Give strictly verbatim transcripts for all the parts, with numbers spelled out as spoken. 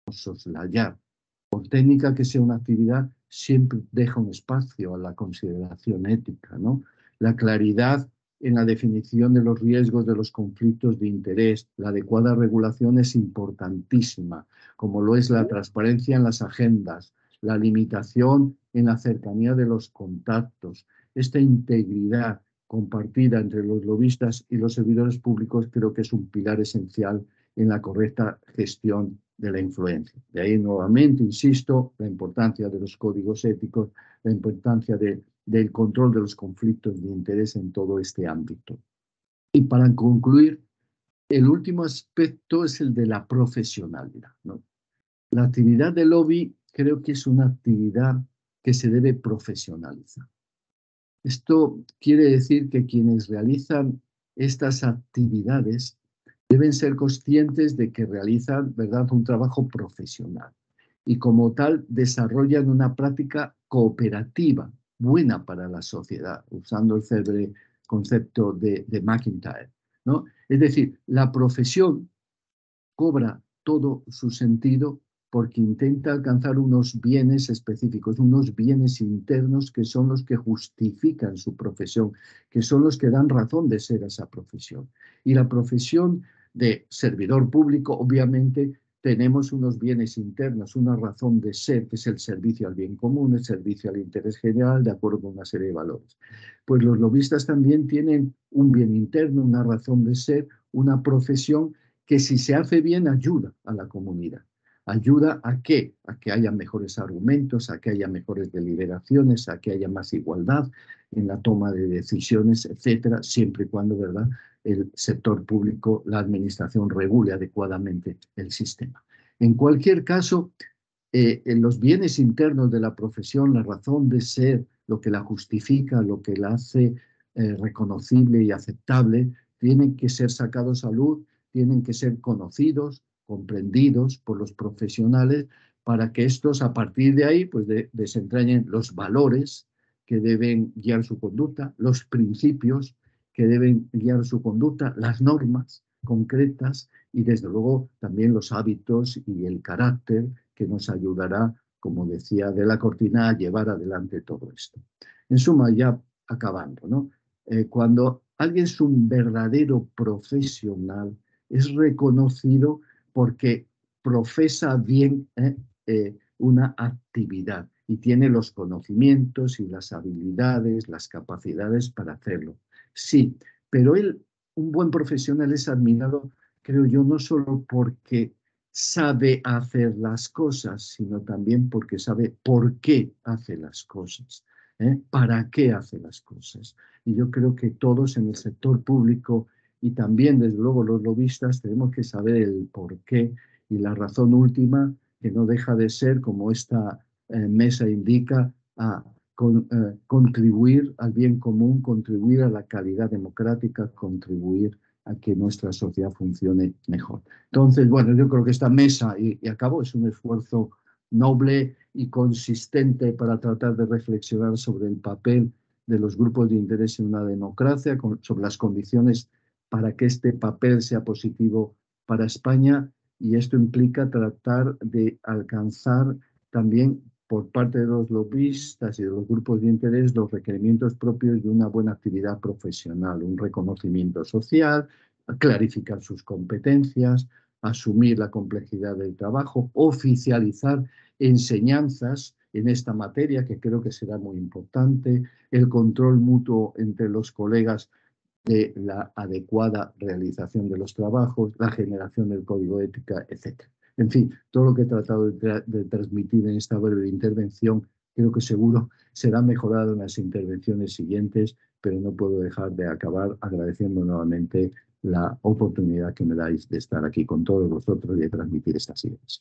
soslayar. Por técnica que sea una actividad, siempre deja un espacio a la consideración ética, ¿no? La claridad en la definición de los riesgos de los conflictos de interés, la adecuada regulación es importantísima, como lo es la transparencia en las agendas, la limitación en la cercanía de los contactos. Esta integridad compartida entre los lobistas y los servidores públicos creo que es un pilar esencial en la correcta gestión de la influencia. De ahí nuevamente, insisto, la importancia de los códigos éticos, la importancia de, del control de los conflictos de interés en todo este ámbito. Y para concluir, el último aspecto es el de la profesionalidad, ¿no? La actividad de lobby creo que es una actividad que se debe profesionalizar. Esto quiere decir que quienes realizan estas actividades deben ser conscientes de que realizan, ¿verdad?, un trabajo profesional y como tal desarrollan una práctica cooperativa buena para la sociedad, usando el célebre concepto de, de McIntyre, ¿no? Es decir, la profesión cobra todo su sentido porque intenta alcanzar unos bienes específicos, unos bienes internos que son los que justifican su profesión, que son los que dan razón de ser a esa profesión. Y la profesión de servidor público, obviamente, tenemos unos bienes internos, una razón de ser, que es el servicio al bien común, el servicio al interés general, de acuerdo con una serie de valores. Pues los lobistas también tienen un bien interno, una razón de ser, una profesión que si se hace bien ayuda a la comunidad. ¿Ayuda a qué? A que haya mejores argumentos, a que haya mejores deliberaciones, a que haya más igualdad en la toma de decisiones, etcétera, siempre y cuando, ¿verdad?, el sector público, la administración regule adecuadamente el sistema. En cualquier caso, eh, en los bienes internos de la profesión, la razón de ser, lo que la justifica, lo que la hace eh, reconocible y aceptable, tienen que ser sacados a luz, tienen que ser conocidos, comprendidos por los profesionales para que estos a partir de ahí pues de, desentrañen los valores que deben guiar su conducta, los principios que deben guiar su conducta, las normas concretas y desde luego también los hábitos y el carácter que nos ayudará, como decía de la Cortina, a llevar adelante todo esto. En suma, ya acabando, ¿no? Eh, cuando alguien es un verdadero profesional, es reconocido porque profesa bien eh, eh, una actividad y tiene los conocimientos y las habilidades, las capacidades para hacerlo. Sí, pero él, un buen profesional, es admirado, creo yo, no solo porque sabe hacer las cosas, sino también porque sabe por qué hace las cosas, ¿eh? ¿Para qué hace las cosas? Y yo creo que todos en el sector público y también, desde luego, los lobistas tenemos que saber el por qué y la razón última, que no deja de ser, como esta eh, mesa indica, a con, eh, contribuir al bien común, contribuir a la calidad democrática, contribuir a que nuestra sociedad funcione mejor. Entonces, bueno, yo creo que esta mesa, y, y acabo, es un esfuerzo noble y consistente para tratar de reflexionar sobre el papel de los grupos de interés en una democracia, con, sobre las condiciones para que este papel sea positivo para España, y esto implica tratar de alcanzar también por parte de los lobistas y de los grupos de interés los requerimientos propios de una buena actividad profesional, un reconocimiento social, clarificar sus competencias, asumir la complejidad del trabajo, oficializar enseñanzas en esta materia, que creo que será muy importante, el control mutuo entre los colegas de la adecuada realización de los trabajos, la generación del código ética, etcétera. En fin, todo lo que he tratado de, tra de transmitir en esta breve intervención, creo que seguro será mejorado en las intervenciones siguientes, pero no puedo dejar de acabar agradeciendo nuevamente la oportunidad que me dais de estar aquí con todos vosotros y de transmitir estas ideas.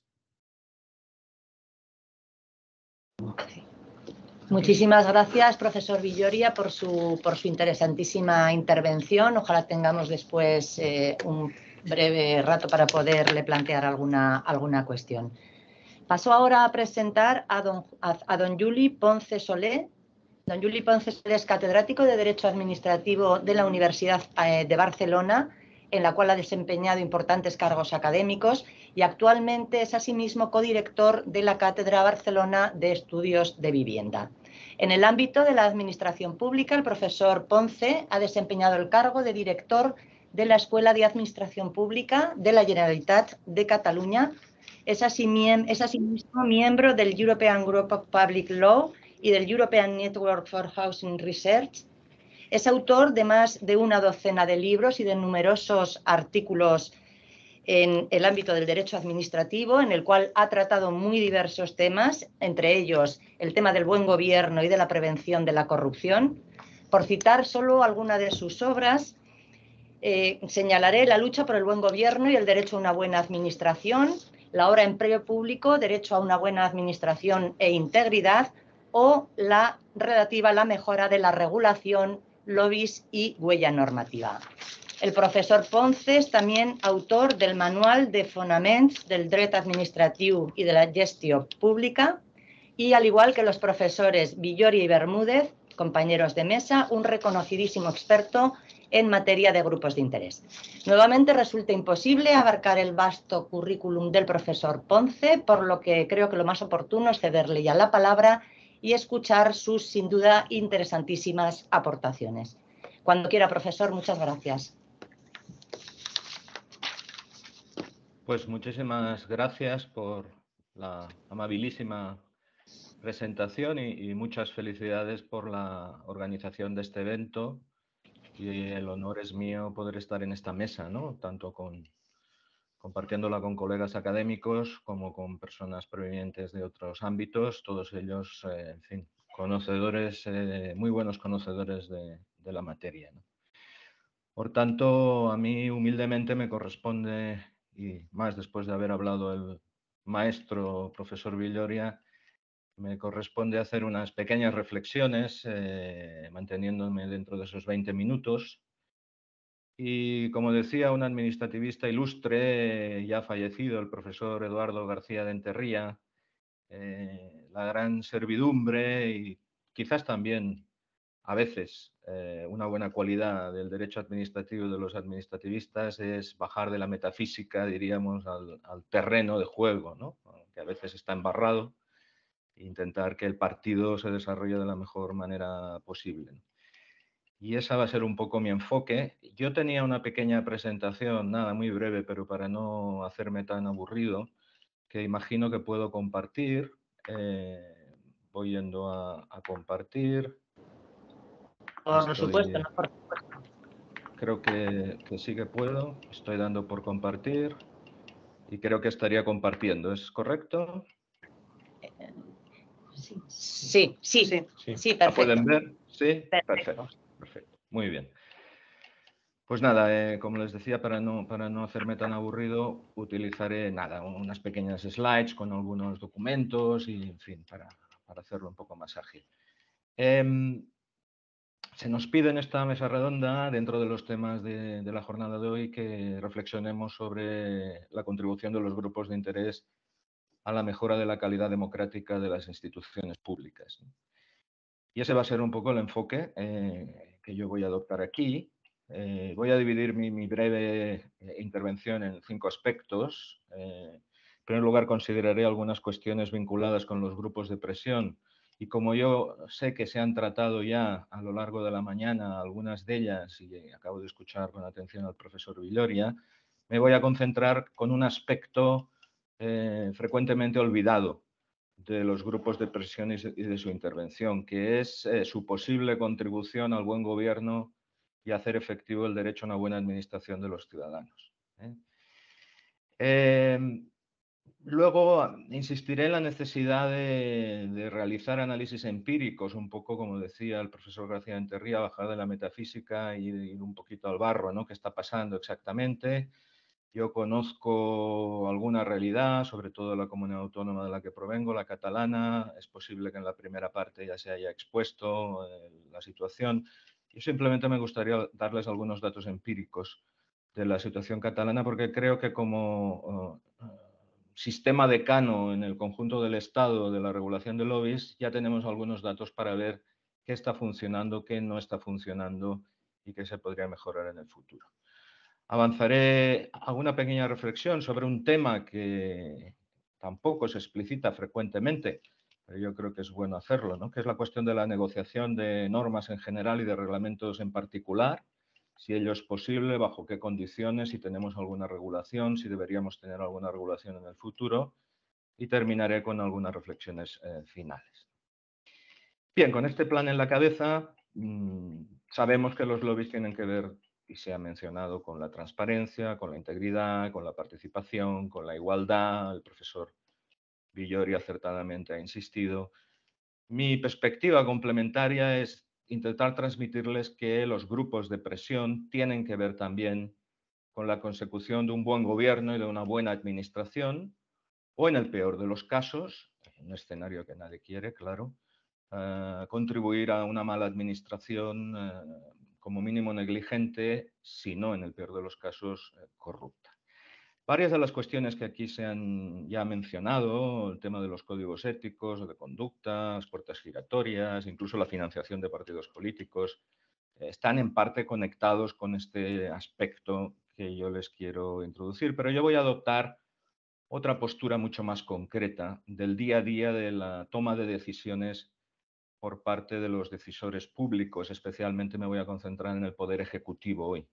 Muchísimas gracias, profesor Villoria, por su, por su interesantísima intervención. Ojalá tengamos después eh, un breve rato para poderle plantear alguna, alguna cuestión. Paso ahora a presentar a don, a, a don Juli Ponce Solé. Don Juli Ponce Solé es catedrático de Derecho Administrativo de la Universidad eh, de Barcelona, en la cual ha desempeñado importantes cargos académicos y actualmente es asimismo codirector de la Cátedra Barcelona de Estudios de Vivienda. En el ámbito de la administración pública, el profesor Ponce ha desempeñado el cargo de director de la Escuela de Administración Pública de la Generalitat de Cataluña. Es, así, es asimismo miembro del European Group of Public Law y del European Network for Housing Research. Es autor de más de una docena de libros y de numerosos artículos en el ámbito del derecho administrativo, en el cual ha tratado muy diversos temas, entre ellos el tema del buen gobierno y de la prevención de la corrupción. Por citar solo alguna de sus obras, eh, señalaré La lucha por el buen gobierno y el derecho a una buena administración, La obra Empleo Público, Derecho a una buena administración e integridad, o la relativa a la mejora de la regulación, lobbies y huella normativa. El profesor Ponce es también autor del Manual de Fonaments del Dret Administratiu i de la Gestió Pública y, al igual que los profesores Villoria y Bermúdez, compañeros de mesa, un reconocidísimo experto en materia de grupos de interés. Nuevamente resulta imposible abarcar el vasto currículum del profesor Ponce, por lo que creo que lo más oportuno es cederle ya la palabra y escuchar sus, sin duda, interesantísimas aportaciones. Cuando quiera, profesor, muchas gracias. Pues muchísimas gracias por la amabilísima presentación y, y muchas felicidades por la organización de este evento. Y el honor es mío poder estar en esta mesa, ¿no? Tanto con, compartiéndola con colegas académicos como con personas provenientes de otros ámbitos, todos ellos, eh, en fin, conocedores, eh, muy buenos conocedores de, de la materia, ¿no? Por tanto, a mí humildemente me corresponde, y más después de haber hablado el maestro profesor Villoria, me corresponde hacer unas pequeñas reflexiones, eh, manteniéndome dentro de esos veinte minutos. Y como decía un administrativista ilustre, ya fallecido, el profesor Eduardo García de Enterría, eh, la gran servidumbre y quizás también a veces eh, una buena cualidad del derecho administrativo y de los administrativistas es bajar de la metafísica, diríamos, al, al terreno de juego, ¿no? Que a veces está embarrado, e intentar que el partido se desarrolle de la mejor manera posible, ¿no? Y esa va a ser un poco mi enfoque. Yo tenía una pequeña presentación, nada, muy breve, pero para no hacerme tan aburrido, que imagino que puedo compartir. Eh, voy yendo a, a compartir. Por Estoy, supuesto, no, por supuesto. Creo que, que sí que puedo. Estoy dando por compartir y creo que estaría compartiendo. ¿Es correcto? Sí, sí, sí, sí, sí. sí, perfecto. ¿La pueden ver? Sí, perfecto. perfecto. Perfecto. Muy bien. Pues nada, eh, como les decía, para no, para no hacerme tan aburrido, utilizaré nada, unas pequeñas slides con algunos documentos y, en fin, para, para hacerlo un poco más ágil. Eh, se nos pide en esta mesa redonda, dentro de los temas de, de la jornada de hoy, que reflexionemos sobre la contribución de los grupos de interés a la mejora de la calidad democrática de las instituciones públicas. Y ese va a ser un poco el enfoque eh, que yo voy a adoptar aquí. Eh, voy a dividir mi, mi breve eh, intervención en cinco aspectos. Eh, en primer lugar, consideraré algunas cuestiones vinculadas con los grupos de presión y como yo sé que se han tratado ya a lo largo de la mañana algunas de ellas y acabo de escuchar con atención al profesor Villoria, me voy a concentrar con un aspecto eh, frecuentemente olvidado de los grupos de presión y de su intervención, que es eh, su posible contribución al buen gobierno y hacer efectivo el derecho a una buena administración de los ciudadanos. ¿eh? Eh, luego insistiré en la necesidad de, de realizar análisis empíricos, un poco como decía el profesor García Enterría, bajar de la metafísica y ir un poquito al barro, ¿no? ¿Qué está pasando exactamente? Yo conozco alguna realidad, sobre todo la comunidad autónoma de la que provengo, la catalana. Es posible que en la primera parte ya se haya expuesto eh, la situación. Yo simplemente me gustaría darles algunos datos empíricos de la situación catalana porque creo que como uh, sistema decano en el conjunto del Estado de la regulación de lobbies ya tenemos algunos datos para ver qué está funcionando, qué no está funcionando y qué se podría mejorar en el futuro. Avanzaré alguna pequeña reflexión sobre un tema que tampoco se explicita frecuentemente, pero yo creo que es bueno hacerlo, ¿no? Que es la cuestión de la negociación de normas en general y de reglamentos en particular, si ello es posible, bajo qué condiciones, si tenemos alguna regulación, si deberíamos tener alguna regulación en el futuro, y terminaré con algunas reflexiones eh, finales. Bien, con este plan en la cabeza, mmm, sabemos que los lobbies tienen que ver, y se ha mencionado, con la transparencia, con la integridad, con la participación, con la igualdad. El profesor Villori acertadamente ha insistido. Mi perspectiva complementaria es intentar transmitirles que los grupos de presión tienen que ver también con la consecución de un buen gobierno y de una buena administración, o en el peor de los casos, un escenario que nadie quiere, claro, Uh, contribuir a una mala administración uh, como mínimo negligente, si no, en el peor de los casos, uh, corrupta. Varias de las cuestiones que aquí se han ya mencionado, el tema de los códigos éticos, de conducta, las puertas giratorias, incluso la financiación de partidos políticos, eh, están en parte conectados con este aspecto que yo les quiero introducir, pero yo voy a adoptar otra postura mucho más concreta del día a día de la toma de decisiones por parte de los decisores públicos. Especialmente me voy a concentrar en el Poder Ejecutivo hoy.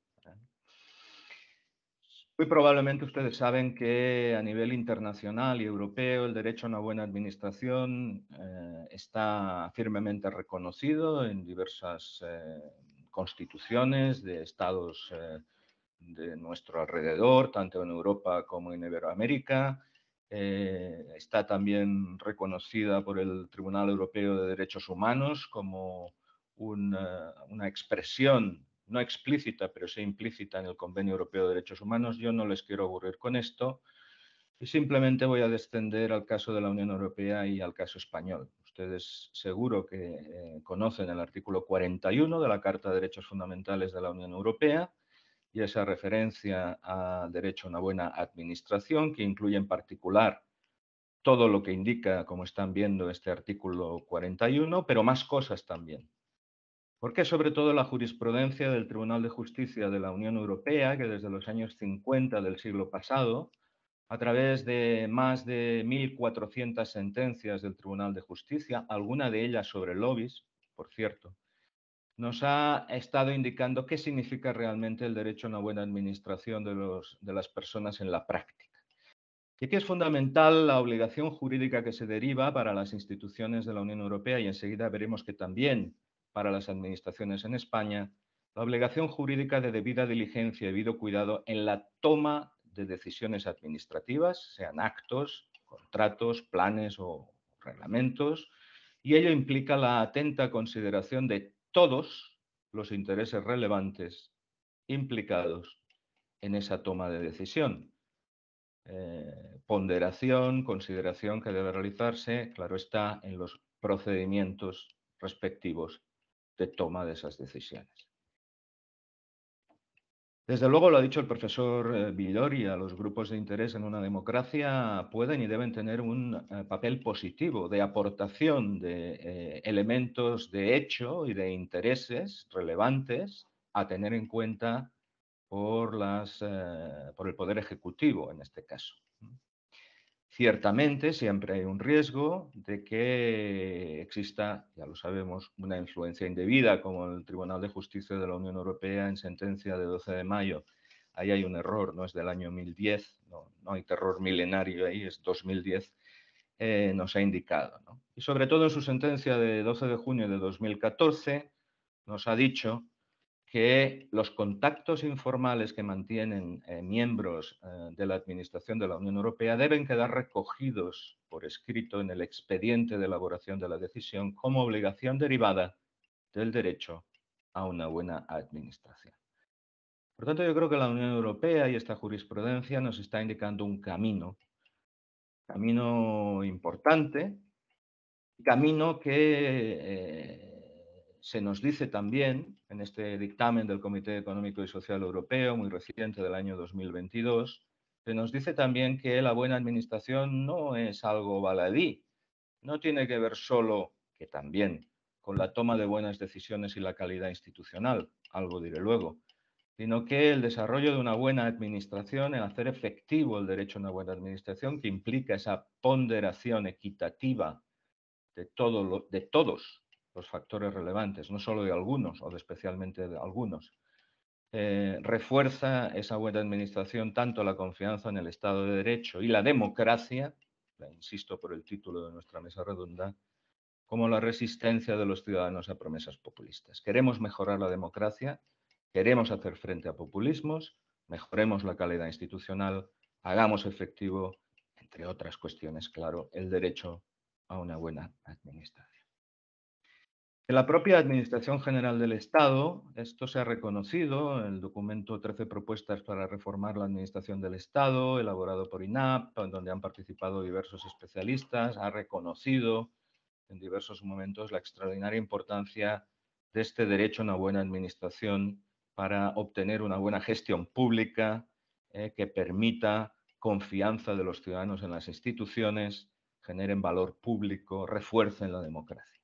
Muy probablemente ustedes saben que a nivel internacional y europeo el derecho a una buena administración eh, está firmemente reconocido en diversas eh, constituciones de estados eh, de nuestro alrededor, tanto en Europa como en Iberoamérica. Eh, está también reconocida por el Tribunal Europeo de Derechos Humanos como una, una expresión no explícita, pero sí implícita en el Convenio Europeo de Derechos Humanos. Yo no les quiero aburrir con esto y simplemente voy a descender al caso de la Unión Europea y al caso español. Ustedes seguro que eh, conocen el artículo cuarenta y uno de la Carta de Derechos Fundamentales de la Unión Europea, y esa referencia al derecho a una buena administración, que incluye en particular todo lo que indica, como están viendo, este artículo cuarenta y uno, pero más cosas también. Porque sobre todo la jurisprudencia del Tribunal de Justicia de la Unión Europea, que desde los años cincuenta del siglo pasado, a través de más de mil cuatrocientas sentencias del Tribunal de Justicia, alguna de ellas sobre lobbies, por cierto, nos ha estado indicando qué significa realmente el derecho a una buena administración de, los, de las personas en la práctica. Y aquí es fundamental la obligación jurídica que se deriva para las instituciones de la Unión Europea, y enseguida veremos que también para las administraciones en España, la obligación jurídica de debida diligencia y debido cuidado en la toma de decisiones administrativas, sean actos, contratos, planes o reglamentos, y ello implica la atenta consideración de todos los intereses relevantes implicados en esa toma de decisión. Eh, ponderación, consideración que debe realizarse, claro está, en los procedimientos respectivos de toma de esas decisiones. Desde luego, lo ha dicho el profesor Villori, a los grupos de interés en una democracia pueden y deben tener un eh, papel positivo de aportación de eh, elementos de hecho y de intereses relevantes a tener en cuenta por, las, eh, por el Poder Ejecutivo, en este caso. Ciertamente, siempre hay un riesgo de que exista, ya lo sabemos, una influencia indebida, como el Tribunal de Justicia de la Unión Europea en sentencia de doce de mayo. Ahí hay un error, no es del año mil diez, no, no hay terror milenario ahí, es dos mil diez, eh, nos ha indicado, ¿no? Y sobre todo en su sentencia de doce de junio de dos mil catorce nos ha dicho que los contactos informales que mantienen eh, miembros eh, de la Administración de la Unión Europea deben quedar recogidos por escrito en el expediente de elaboración de la decisión como obligación derivada del derecho a una buena administración. Por tanto, yo creo que la Unión Europea y esta jurisprudencia nos está indicando un camino, camino importante, camino que eh, se nos dice también en este dictamen del Comité Económico y Social Europeo, muy reciente del año dos mil veintidós, se nos dice también que la buena administración no es algo baladí, no tiene que ver solo, que también, con la toma de buenas decisiones y la calidad institucional, algo diré luego, sino que el desarrollo de una buena administración, el hacer efectivo el derecho a una buena administración, que implica esa ponderación equitativa de, todo lo, de todos los factores relevantes, no solo de algunos o de especialmente de algunos, eh, refuerza esa buena administración tanto la confianza en el Estado de Derecho y la democracia, insisto por el título de nuestra mesa redonda, como la resistencia de los ciudadanos a promesas populistas. Queremos mejorar la democracia, queremos hacer frente a populismos, mejoremos la calidad institucional, hagamos efectivo, entre otras cuestiones, claro, el derecho a una buena administración. En la propia Administración General del Estado, esto se ha reconocido en el documento trece propuestas para reformar la Administración del Estado, elaborado por I N A P, donde han participado diversos especialistas, ha reconocido en diversos momentos la extraordinaria importancia de este derecho a una buena administración para obtener una buena gestión pública eh, que permita confianza de los ciudadanos en las instituciones, generen valor público, refuercen la democracia.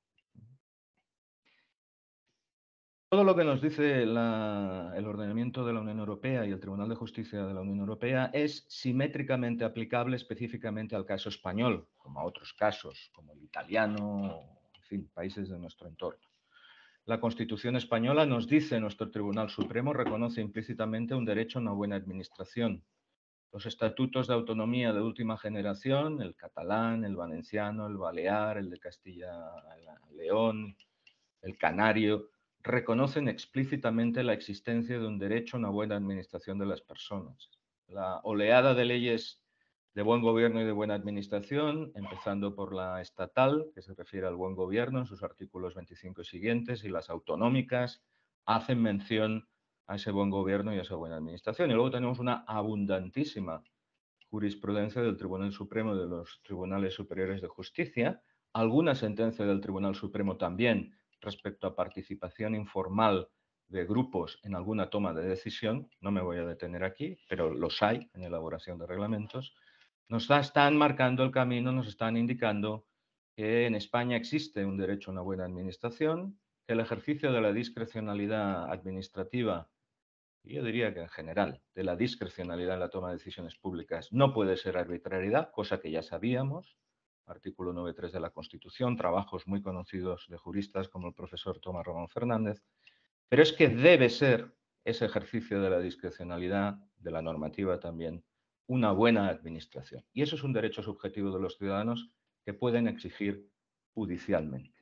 Todo lo que nos dice la, el ordenamiento de la Unión Europea y el Tribunal de Justicia de la Unión Europea es simétricamente aplicable específicamente al caso español, como a otros casos, como el italiano, en fin, países de nuestro entorno. La Constitución española nos dice, nuestro Tribunal Supremo reconoce implícitamente un derecho a una buena administración. Los estatutos de autonomía de última generación, el catalán, el valenciano, el balear, el de Castilla-León, el canario, reconocen explícitamente la existencia de un derecho a una buena administración de las personas. La oleada de leyes de buen gobierno y de buena administración, empezando por la estatal, que se refiere al buen gobierno en sus artículos veinticinco y siguientes, y las autonómicas, hacen mención a ese buen gobierno y a esa buena administración. Y luego tenemos una abundantísima jurisprudencia del Tribunal Supremo y de los Tribunales Superiores de Justicia, alguna sentencia del Tribunal Supremo también respecto a participación informal de grupos en alguna toma de decisión, no me voy a detener aquí, pero los hay en elaboración de reglamentos, nos están marcando el camino, nos están indicando que en España existe un derecho a una buena administración, que el ejercicio de la discrecionalidad administrativa, y yo diría que en general, de la discrecionalidad en la toma de decisiones públicas no puede ser arbitrariedad, cosa que ya sabíamos, artículo nueve punto tres de la Constitución, trabajos muy conocidos de juristas como el profesor Tomás Ramón Fernández, pero es que debe ser ese ejercicio de la discrecionalidad, de la normativa también, una buena administración. Y eso es un derecho subjetivo de los ciudadanos que pueden exigir judicialmente.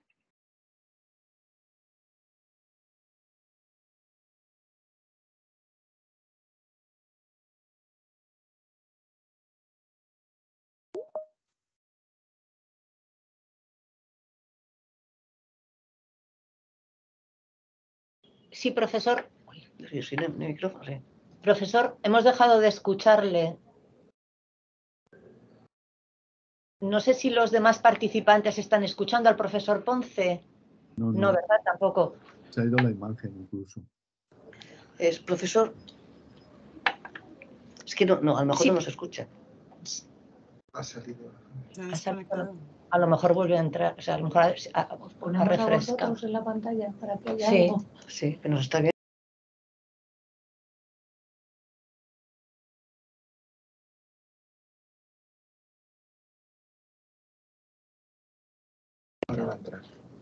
Sí, profesor. Sí, sí, el micrófono, sí. Profesor, hemos dejado de escucharle. No sé si los demás participantes están escuchando al profesor Ponce. No, no, No, ¿verdad? Tampoco. se ha ido la imagen incluso. Es profesor. Es que no, no a lo mejor Sí. no nos escucha. Ha salido. Ha salido. A lo mejor vuelve a entrar, o sea, a lo mejor a, a, Os ponemos a a refrescar. vosotros en la pantalla para que haya Sí. algo. Sí, que nos está viendo. Ahora va a entrar.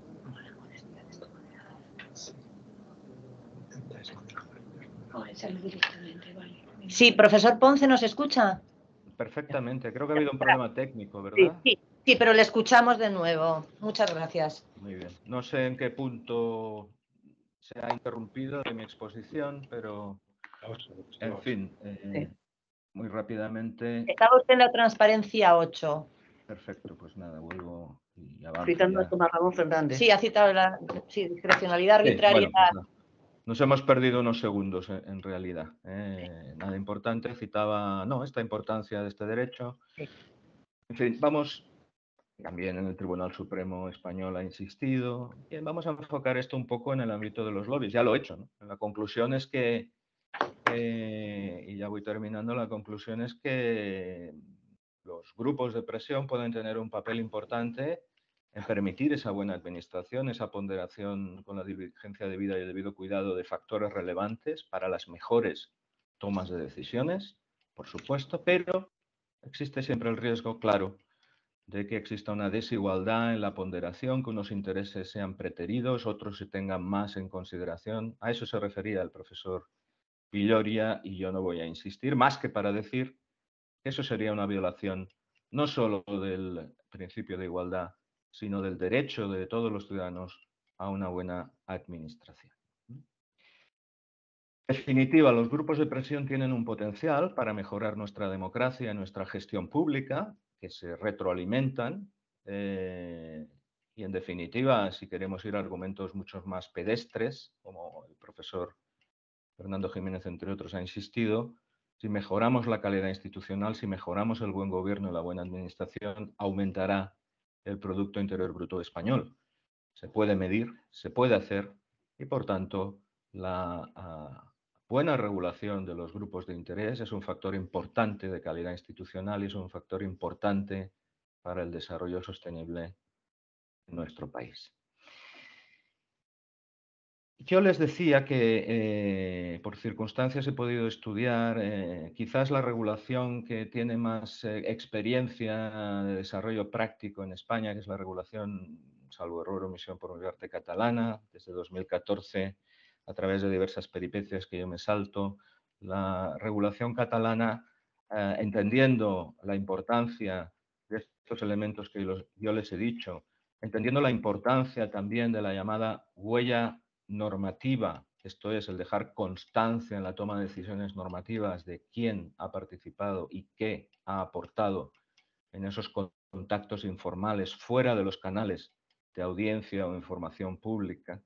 No, sale directamente, vale. Sí, profesor Ponce, ¿nos escucha? Perfectamente, creo que ha habido un problema técnico, Sí, ¿verdad? sí, sí, pero le escuchamos de nuevo. Muchas gracias. Muy bien. No sé en qué punto se ha interrumpido de mi exposición, pero, en fin, eh, muy rápidamente. Estaba usted en la transparencia ocho. Perfecto, pues nada, vuelvo y avanzo Citando a ya. Tomás Ramón Fernández. Sí, ha citado la sí, discrecionalidad, Sí, arbitrariedad. bueno, pues no. Nos hemos perdido unos segundos en, en realidad. eh, nada importante, citaba no, esta importancia de este derecho. Sí. En fin, vamos, también en el Tribunal Supremo Español ha insistido. Bien, vamos a enfocar esto un poco en el ámbito de los lobbies. Ya lo he hecho, ¿no? La conclusión es que, eh, y ya voy terminando, la conclusión es que los grupos de presión pueden tener un papel importante en permitir esa buena administración, esa ponderación con la diligencia debida y el debido cuidado de factores relevantes para las mejores tomas de decisiones, por supuesto, pero existe siempre el riesgo, claro, de que exista una desigualdad en la ponderación, que unos intereses sean preteridos, otros se tengan más en consideración. A eso se refería el profesor Villoria y yo no voy a insistir, más que para decir que eso sería una violación no solo del principio de igualdad, sino del derecho de todos los ciudadanos a una buena administración. En definitiva, los grupos de presión tienen un potencial para mejorar nuestra democracia y nuestra gestión pública, que se retroalimentan. Eh, y, en definitiva, si queremos ir a argumentos mucho más pedestres, como el profesor Fernando Jiménez, entre otros, ha insistido, si mejoramos la calidad institucional, si mejoramos el buen gobierno y la buena administración, aumentará el Producto Interior Bruto español. Se puede medir, se puede hacer y, por tanto, la uh, buena regulación de los grupos de interés es un factor importante de calidad institucional y es un factor importante para el desarrollo sostenible en nuestro país. Yo les decía que eh, por circunstancias he podido estudiar eh, quizás la regulación que tiene más eh, experiencia de desarrollo práctico en España, que es la regulación, salvo error o omisión por mi parte, catalana, desde dos mil catorce, a través de diversas peripecias que yo me salto. La regulación catalana, eh, entendiendo la importancia de estos elementos que los, yo les he dicho, entendiendo la importancia también de la llamada huella normativa, esto es, el dejar constancia en la toma de decisiones normativas de quién ha participado y qué ha aportado en esos contactos informales fuera de los canales de audiencia o información pública.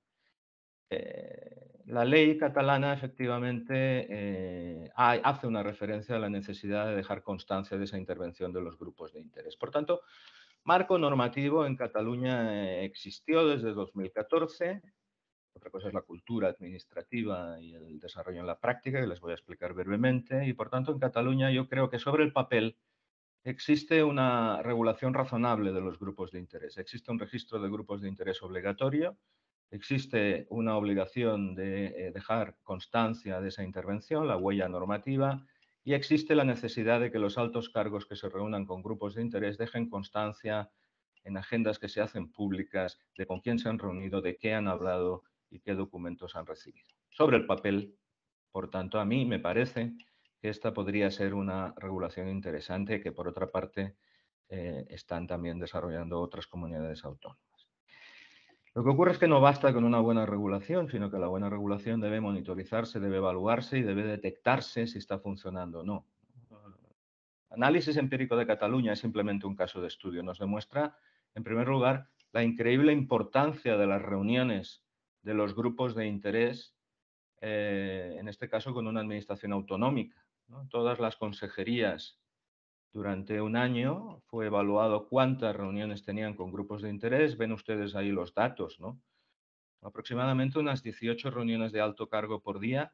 Eh, la ley catalana efectivamente eh, hace una referencia a la necesidad de dejar constancia de esa intervención de los grupos de interés. Por tanto, marco normativo en Cataluña existió desde dos mil catorce. Otra cosa es la cultura administrativa y el desarrollo en la práctica, que les voy a explicar brevemente. Y, por tanto, en Cataluña yo creo que sobre el papel existe una regulación razonable de los grupos de interés. Existe un registro de grupos de interés obligatorio, existe una obligación de dejar constancia de esa intervención, la huella normativa, y existe la necesidad de que los altos cargos que se reúnan con grupos de interés dejen constancia en agendas que se hacen públicas de con quién se han reunido, de qué han hablado y qué documentos han recibido. Sobre el papel, por tanto, a mí me parece que esta podría ser una regulación interesante que, por otra parte, eh, están también desarrollando otras comunidades autónomas. Lo que ocurre es que no basta con una buena regulación, sino que la buena regulación debe monitorizarse, debe evaluarse y debe detectarse si está funcionando o no. Análisis empírico de Cataluña es simplemente un caso de estudio. Nos demuestra, en primer lugar, la increíble importancia de las reuniones de los grupos de interés, eh, en este caso con una administración autonómica, ¿no? Todas las consejerías durante un año fue evaluado cuántas reuniones tenían con grupos de interés. Ven ustedes ahí los datos, ¿no? Aproximadamente unas dieciocho reuniones de alto cargo por día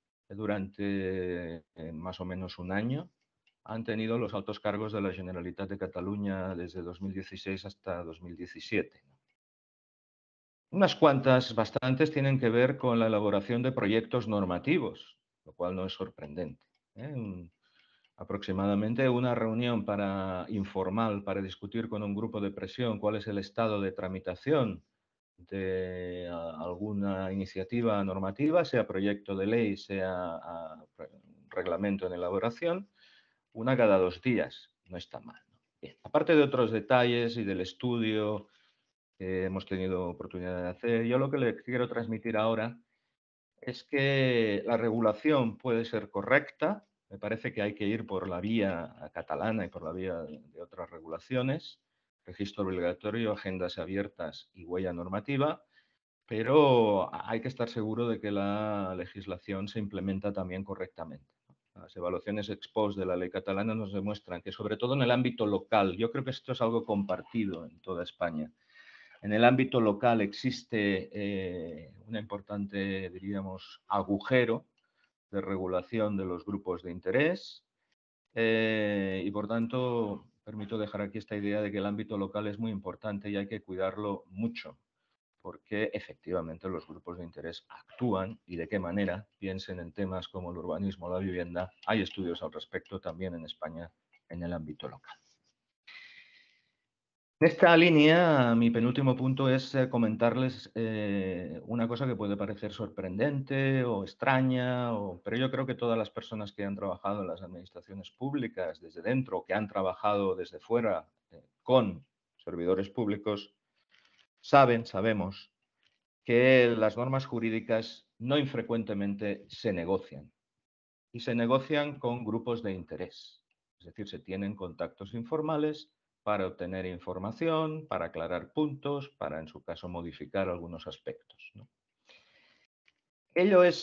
durante eh, más o menos un año han tenido los altos cargos de la Generalitat de Cataluña desde dos mil dieciséis hasta dos mil diecisiete. Unas cuantas, bastantes, tienen que ver con la elaboración de proyectos normativos, lo cual no es sorprendente, ¿eh? Un, aproximadamente una reunión para, informal para discutir con un grupo de presión cuál es el estado de tramitación de a, alguna iniciativa normativa, sea proyecto de ley, sea a, reglamento en elaboración, una cada dos días, no está mal, ¿no? Bien, aparte de otros detalles y del estudio que hemos tenido oportunidad de hacer, yo lo que les quiero transmitir ahora es que la regulación puede ser correcta. Me parece que hay que ir por la vía catalana y por la vía de otras regulaciones, registro obligatorio, agendas abiertas y huella normativa, pero hay que estar seguro de que la legislación se implementa también correctamente. Las evaluaciones ex post de la ley catalana nos demuestran que, sobre todo en el ámbito local, yo creo que esto es algo compartido en toda España, en el ámbito local existe eh, un importante, diríamos, agujero de regulación de los grupos de interés eh, y, por tanto, permito dejar aquí esta idea de que el ámbito local es muy importante y hay que cuidarlo mucho, porque efectivamente los grupos de interés actúan y de qué manera, piensen en temas como el urbanismo o la vivienda. Hay estudios al respecto también en España en el ámbito local. En esta línea, mi penúltimo punto es eh, comentarles eh, una cosa que puede parecer sorprendente o extraña, o, pero yo creo que todas las personas que han trabajado en las administraciones públicas desde dentro, o que han trabajado desde fuera eh, con servidores públicos, saben, sabemos, que las normas jurídicas no infrecuentemente se negocian, y se negocian con grupos de interés. Es decir, se tienen contactos informales para obtener información, para aclarar puntos, para, en su caso, modificar algunos aspectos, ¿no? Ello es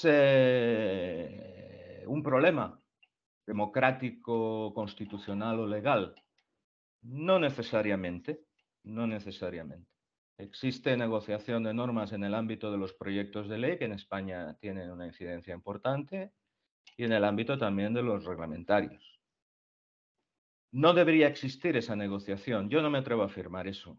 eh, un problema democrático, constitucional o legal. No necesariamente, no necesariamente. Existe negociación de normas en el ámbito de los proyectos de ley, que en España tienen una incidencia importante, y en el ámbito también de los reglamentarios. No debería existir esa negociación. Yo no me atrevo a afirmar eso.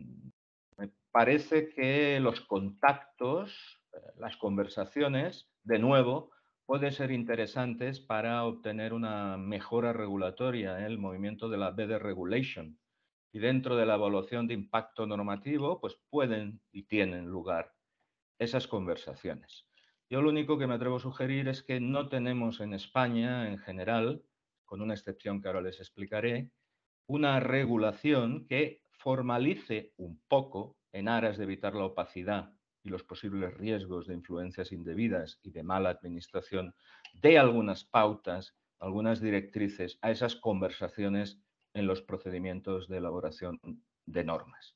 Me parece que los contactos, las conversaciones, de nuevo, pueden ser interesantes para obtener una mejora regulatoria en el movimiento de la Better Regulation. Y dentro de la evaluación de impacto normativo, pues pueden y tienen lugar esas conversaciones. Yo lo único que me atrevo a sugerir es que no tenemos en España, en general, con una excepción que ahora les explicaré, una regulación que formalice un poco, en aras de evitar la opacidad y los posibles riesgos de influencias indebidas y de mala administración, dé algunas pautas, algunas directrices a esas conversaciones en los procedimientos de elaboración de normas.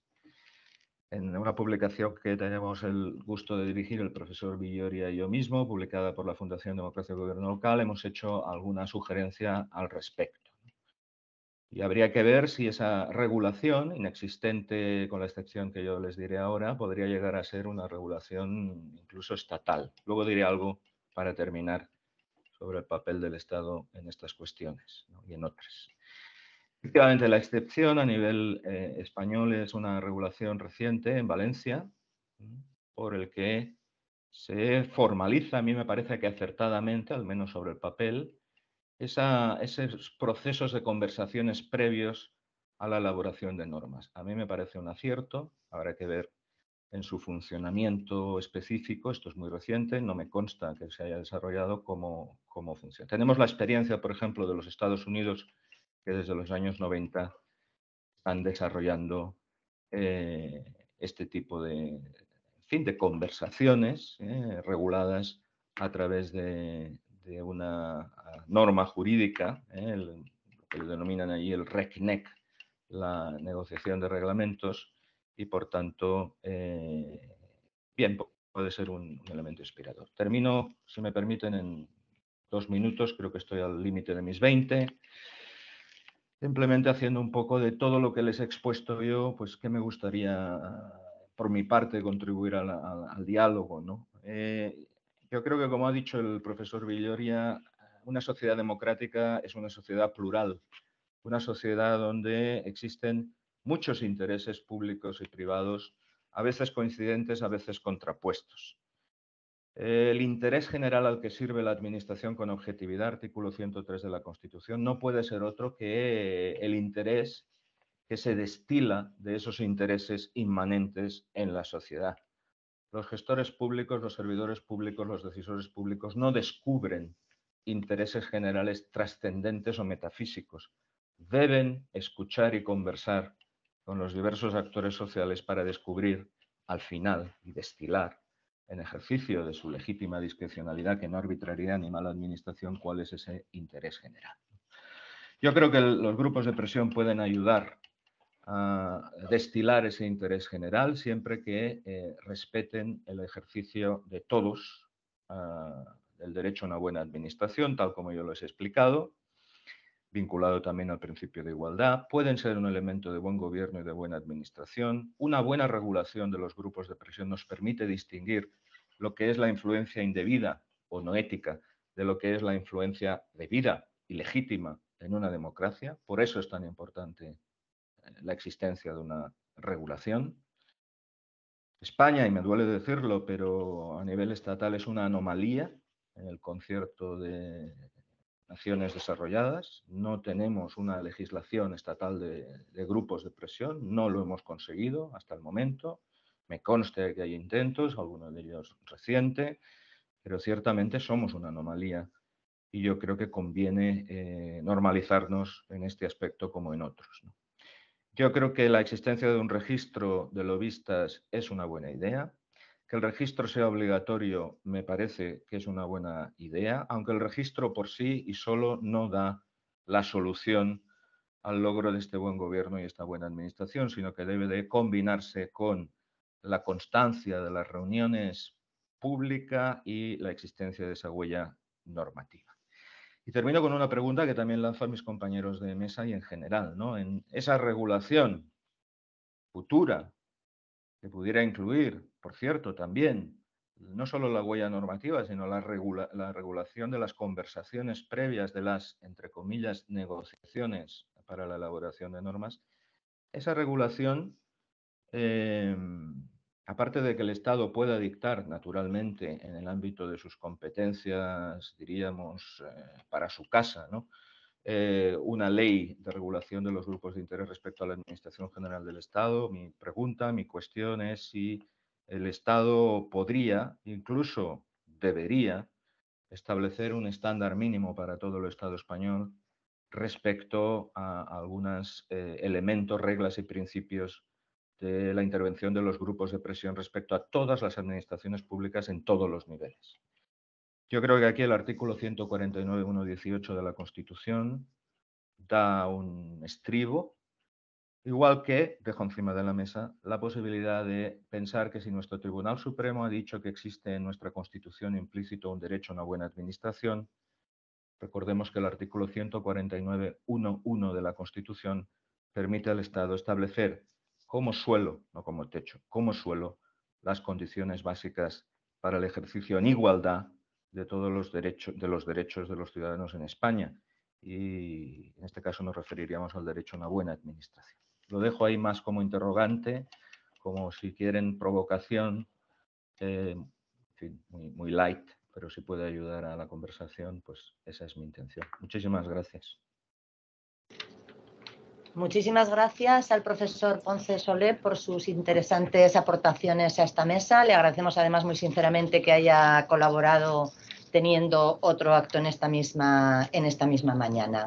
En una publicación que tenemos el gusto de dirigir el profesor Villoria y yo mismo, publicada por la Fundación Democracia y Gobierno Local, hemos hecho alguna sugerencia al respecto. Y habría que ver si esa regulación, inexistente con la excepción que yo les diré ahora, podría llegar a ser una regulación incluso estatal. Luego diré algo para terminar sobre el papel del Estado en estas cuestiones, ¿no? Y en otras. Efectivamente, la excepción a nivel eh, español es una regulación reciente en Valencia, por el que se formaliza, a mí me parece que acertadamente, al menos sobre el papel, esa, esos procesos de conversaciones previos a la elaboración de normas. A mí me parece un acierto, habrá que ver en su funcionamiento específico, esto es muy reciente, no me consta que se haya desarrollado cómo, cómo funciona. Tenemos la experiencia, por ejemplo, de los Estados Unidos, que desde los años noventa están desarrollando eh, este tipo de, en fin, de conversaciones eh, reguladas a través de, de una norma jurídica, eh, el, lo que le denominan allí el RECNEC, la negociación de reglamentos, y por tanto, eh, bien, puede ser un, un elemento inspirador. Termino, si me permiten, en dos minutos, creo que estoy al límite de mis veinte. Simplemente haciendo un poco de todo lo que les he expuesto yo, pues que me gustaría, por mi parte, contribuir al, al, al diálogo, ¿no? Eh, yo creo que, como ha dicho el profesor Villoria, una sociedad democrática es una sociedad plural, una sociedad donde existen muchos intereses públicos y privados, a veces coincidentes, a veces contrapuestos. El interés general al que sirve la administración con objetividad, artículo ciento tres de la Constitución, no puede ser otro que el interés que se destila de esos intereses inmanentes en la sociedad. Los gestores públicos, los servidores públicos, los decisores públicos no descubren intereses generales trascendentes o metafísicos. Deben escuchar y conversar con los diversos actores sociales para descubrir, al final, y destilar, en ejercicio de su legítima discrecionalidad, que no arbitrariedad ni mala administración, cuál es ese interés general. Yo creo que los grupos de presión pueden ayudar a destilar ese interés general siempre que eh, respeten el ejercicio de todos uh, del derecho a una buena administración, tal como yo lo he explicado, vinculado también al principio de igualdad. Pueden ser un elemento de buen gobierno y de buena administración. Una buena regulación de los grupos de presión nos permite distinguir lo que es la influencia indebida o no ética de lo que es la influencia debida y legítima en una democracia. Por eso es tan importante la existencia de una regulación. España, y me duele decirlo, pero a nivel estatal es una anomalía en el concierto de naciones desarrolladas. No tenemos una legislación estatal de, de grupos de presión, no lo hemos conseguido hasta el momento. Me consta que hay intentos, algunos de ellos recientes, pero ciertamente somos una anomalía y yo creo que conviene eh, normalizarnos en este aspecto como en otros, ¿no? Yo creo que la existencia de un registro de lobistas es una buena idea. Que el registro sea obligatorio me parece que es una buena idea, aunque el registro por sí y solo no da la solución al logro de este buen gobierno y esta buena administración, sino que debe de combinarse con la constancia de las reuniones públicas y la existencia de esa huella normativa. Y termino con una pregunta que también lanzo a mis compañeros de mesa y en general, ¿no? En esa regulación futura que pudiera incluir, por cierto, también, no solo la huella normativa, sino la, regula la regulación de las conversaciones previas de las, entre comillas, negociaciones para la elaboración de normas, esa regulación, eh, aparte de que el Estado pueda dictar, naturalmente, en el ámbito de sus competencias, diríamos, eh, para su casa, ¿no? Eh, una ley de regulación de los grupos de interés respecto a la Administración General del Estado. Mi pregunta, mi cuestión es si el Estado podría, incluso debería, establecer un estándar mínimo para todo el Estado español respecto a algunos eh, elementos, reglas y principios de la intervención de los grupos de presión respecto a todas las administraciones públicas en todos los niveles. Yo creo que aquí el artículo ciento cuarenta y nueve punto uno punto dieciocho de la Constitución da un estribo, igual que dejo encima de la mesa la posibilidad de pensar que si nuestro Tribunal Supremo ha dicho que existe en nuestra Constitución implícito un derecho a una buena administración, recordemos que el artículo ciento cuarenta y nueve punto uno punto uno de la Constitución permite al Estado establecer como suelo, no como techo, como suelo, las condiciones básicas para el ejercicio en igualdad de todos los derechos de los derechos de los ciudadanos en España. Y en este caso nos referiríamos al derecho a una buena administración. Lo dejo ahí más como interrogante, como si quieren provocación, eh, en fin, muy, muy light, pero si puede ayudar a la conversación, pues esa es mi intención. Muchísimas gracias. Muchísimas gracias al profesor Ponce Solé por sus interesantes aportaciones a esta mesa. Le agradecemos además muy sinceramente que haya colaborado teniendo otro acto en esta misma, en esta misma mañana.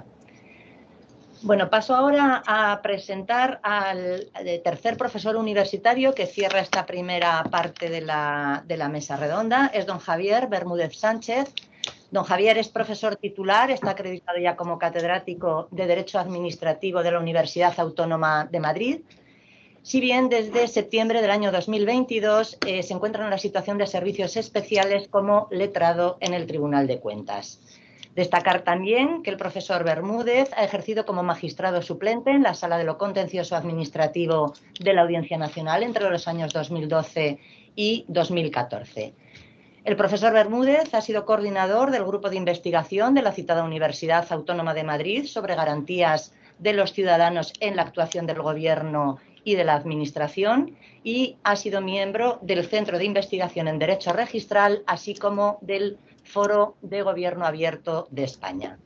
Bueno, paso ahora a presentar al tercer profesor universitario que cierra esta primera parte de la, de la mesa redonda. Es don Javier Bermúdez Sánchez. Don Javier es profesor titular, está acreditado ya como catedrático de Derecho Administrativo de la Universidad Autónoma de Madrid. Si bien desde septiembre del año dos mil veintidós eh, se encuentra en la situación de servicios especiales como letrado en el Tribunal de Cuentas. Destacar también que el profesor Bermúdez ha ejercido como magistrado suplente en la Sala de lo Contencioso Administrativo de la Audiencia Nacional entre los años dos mil doce y dos mil catorce. El profesor Bermúdez ha sido coordinador del grupo de investigación de la citada Universidad Autónoma de Madrid sobre garantías de los ciudadanos en la actuación del Gobierno y de la Administración y ha sido miembro del Centro de Investigación en Derecho Registral, así como del Foro de Gobierno Abierto de España.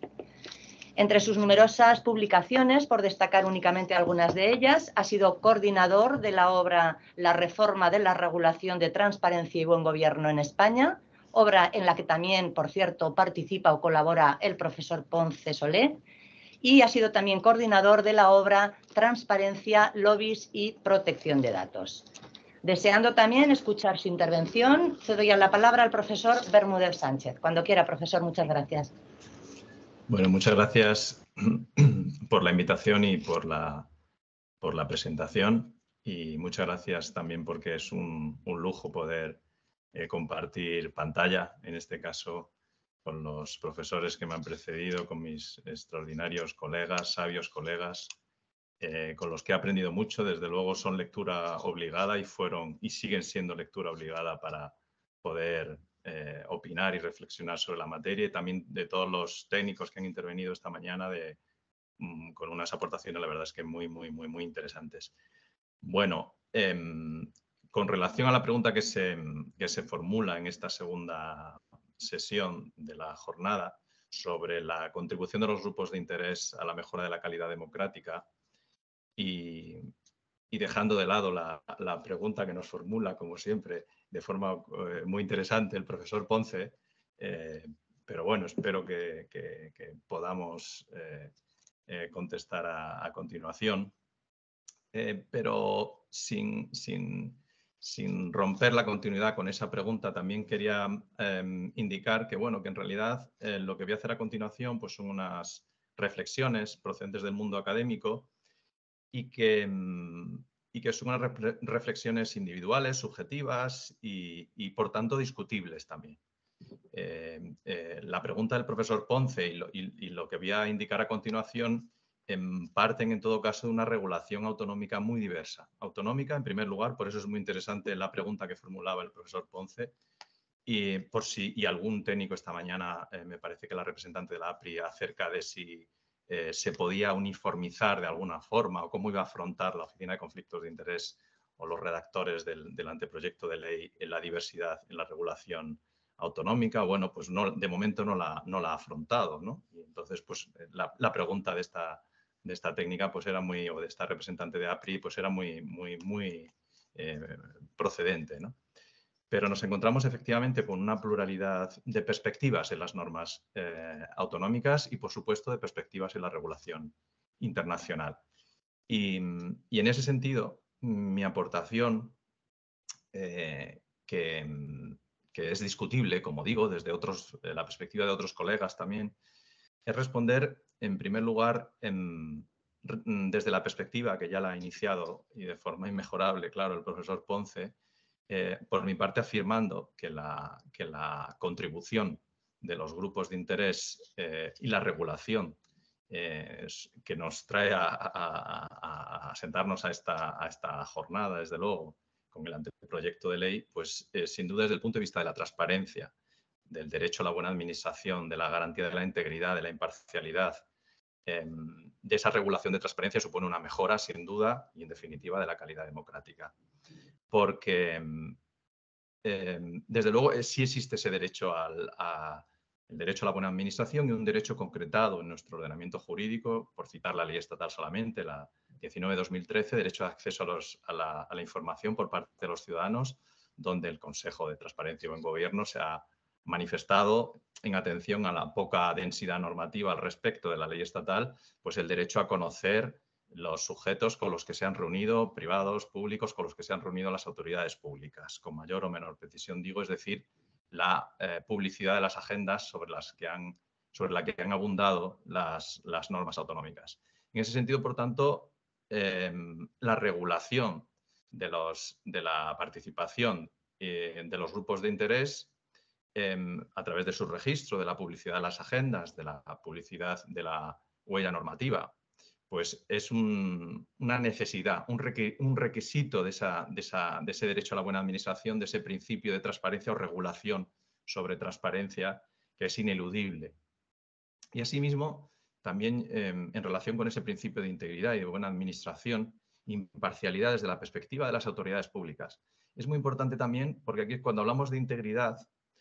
Entre sus numerosas publicaciones, por destacar únicamente algunas de ellas, ha sido coordinador de la obra La reforma de la regulación de transparencia y buen gobierno en España, obra en la que también, por cierto, participa o colabora el profesor Ponce Solé, y ha sido también coordinador de la obra Transparencia, Lobbies y Protección de Datos. Deseando también escuchar su intervención, cedo ya la palabra al profesor Bermúdez Sánchez. Cuando quiera, profesor, muchas gracias. Bueno, muchas gracias por la invitación y por la, por la presentación. Y muchas gracias también porque es un, un lujo poder eh, compartir pantalla, en este caso con los profesores que me han precedido, con mis extraordinarios colegas, sabios colegas, eh, con los que he aprendido mucho. Desde luego son lectura obligada y fueron y siguen siendo lectura obligada para poder Eh, opinar y reflexionar sobre la materia, y también de todos los técnicos que han intervenido esta mañana, de con unas aportaciones, la verdad es que muy, muy, muy, muy interesantes. Bueno, eh, con relación a la pregunta que se, que se formula en esta segunda sesión de la jornada sobre la contribución de los grupos de interés a la mejora de la calidad democrática y, y dejando de lado la, la pregunta que nos formula, como siempre, de forma eh, muy interesante el profesor Ponce, eh, pero bueno, espero que, que, que podamos eh, eh, contestar a, a continuación. Eh, pero sin, sin, sin romper la continuidad con esa pregunta, también quería eh, indicar que, bueno, que en realidad eh, lo que voy a hacer a continuación pues, son unas reflexiones procedentes del mundo académico y que, y que son unas re reflexiones individuales, subjetivas y, y, por tanto, discutibles también. Eh, eh, la pregunta del profesor Ponce y lo, y, y lo que voy a indicar a continuación en parten, en todo caso, de una regulación autonómica muy diversa. Autonómica, en primer lugar, por eso es muy interesante la pregunta que formulaba el profesor Ponce, y por si y algún técnico esta mañana, eh, me parece que la representante de la A P R I, acerca de si eh, se podía uniformizar de alguna forma o cómo iba a afrontar la Oficina de Conflictos de Interés o los redactores del, del anteproyecto de ley en la diversidad en la regulación autonómica. Bueno, pues no, de momento no la, no la ha afrontado, ¿no? Y entonces, pues la, la pregunta de esta, de esta técnica, pues era muy, o de esta representante de A P R I, pues era muy, muy, muy eh, procedente, ¿no? Pero nos encontramos efectivamente con una pluralidad de perspectivas en las normas eh, autonómicas y, por supuesto, de perspectivas en la regulación internacional. Y, y en ese sentido, mi aportación, eh, que, que es discutible, como digo, desde otros, eh, la perspectiva de otros colegas también, es responder, en primer lugar, en, desde la perspectiva que ya la ha iniciado y de forma inmejorable, claro, el profesor Ponce, eh, por mi parte afirmando que la, que la contribución de los grupos de interés eh, y la regulación eh, que nos trae a, a, a, a sentarnos a esta, a esta jornada, desde luego, con el anteproyecto de ley, pues eh, sin duda desde el punto de vista de la transparencia, del derecho a la buena administración, de la garantía de la integridad, de la imparcialidad, eh, de esa regulación de transparencia supone una mejora, sin duda, y en definitiva, de la calidad democrática. Porque, eh, desde luego, sí existe ese derecho al a, el derecho a la buena administración y un derecho concretado en nuestro ordenamiento jurídico, por citar la ley estatal solamente, la diecinueve barra dos mil trece, derecho de acceso a, los, a, la, a la información por parte de los ciudadanos, donde el Consejo de Transparencia y Buen Gobierno se ha manifestado en atención a la poca densidad normativa al respecto de la ley estatal, pues el derecho a conocer los sujetos con los que se han reunido, privados, públicos, con los que se han reunido las autoridades públicas, con mayor o menor precisión, digo, es decir, la eh, publicidad de las agendas sobre las que han, sobre la que han abundado las, las normas autonómicas. En ese sentido, por tanto, eh, la regulación de, los, de la participación eh, de los grupos de interés eh, a través de su registro, de la publicidad de las agendas, de la publicidad de la huella normativa, pues es un, una necesidad, un, requ un requisito de, esa, de, esa, de ese derecho a la buena administración, de ese principio de transparencia o regulación sobre transparencia que es ineludible. Y asimismo, también eh, en relación con ese principio de integridad y de buena administración, imparcialidad desde la perspectiva de las autoridades públicas. Es muy importante también porque aquí cuando hablamos de integridad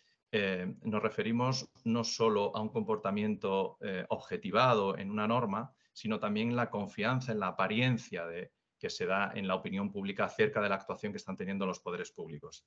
eh, nos referimos no solo a un comportamiento eh, objetivado en una norma, sino también la confianza en la apariencia de, que se da en la opinión pública acerca de la actuación que están teniendo los poderes públicos.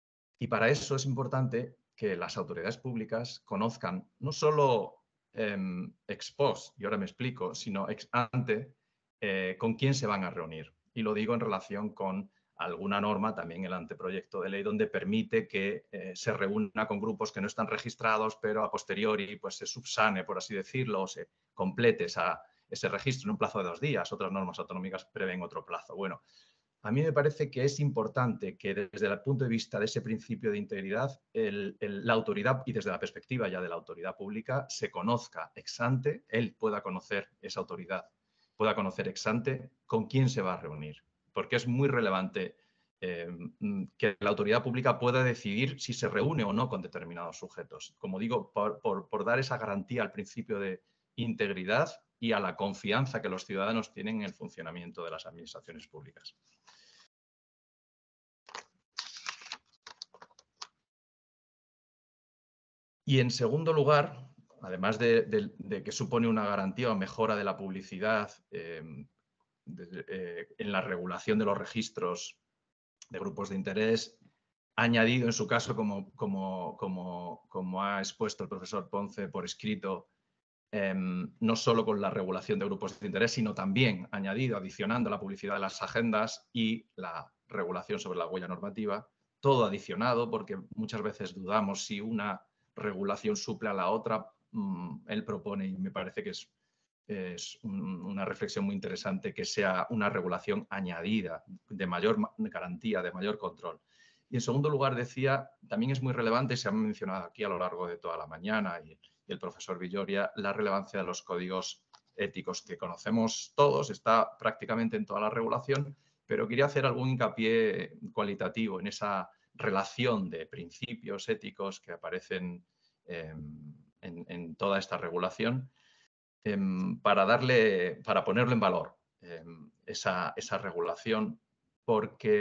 Y para eso es importante que las autoridades públicas conozcan no solo eh, ex post, y ahora me explico, sino ex ante eh, con quién se van a reunir. Y lo digo en relación con alguna norma, también el anteproyecto de ley, donde permite que eh, se reúna con grupos que no están registrados, pero a posteriori pues, se subsane, por así decirlo, o se complete esa, ese registro en un plazo de dos días. Otras normas autonómicas prevén otro plazo. Bueno, a mí me parece que es importante que desde el punto de vista de ese principio de integridad, el, el, la autoridad, y desde la perspectiva ya de la autoridad pública, se conozca ex ante, él pueda conocer esa autoridad, pueda conocer ex ante con quién se va a reunir. Porque es muy relevante eh, que la autoridad pública pueda decidir si se reúne o no con determinados sujetos. Como digo, por, por, por dar esa garantía al principio de integridad y a la confianza que los ciudadanos tienen en el funcionamiento de las administraciones públicas. Y en segundo lugar, además de, de, de que supone una garantía o mejora de la publicidad eh, de, eh, en la regulación de los registros de grupos de interés, ha añadido en su caso, como, como, como, como ha expuesto el profesor Ponce por escrito, eh, no solo con la regulación de grupos de interés, sino también añadido, adicionando la publicidad de las agendas y la regulación sobre la huella normativa, todo adicionado, porque muchas veces dudamos si una regulación suple a la otra. Él propone, y me parece que es, es un, una reflexión muy interesante, que sea una regulación añadida, de mayor garantía, de mayor control. Y en segundo lugar, decía, también es muy relevante, se ha mencionado aquí a lo largo de toda la mañana, y, y el profesor Villoria, la relevancia de los códigos éticos que conocemos todos, está prácticamente en toda la regulación, pero quería hacer algún hincapié cualitativo en esa relación de principios éticos que aparecen eh, en, en toda esta regulación, eh, para, darle, para ponerlo en valor, eh, esa, esa regulación, porque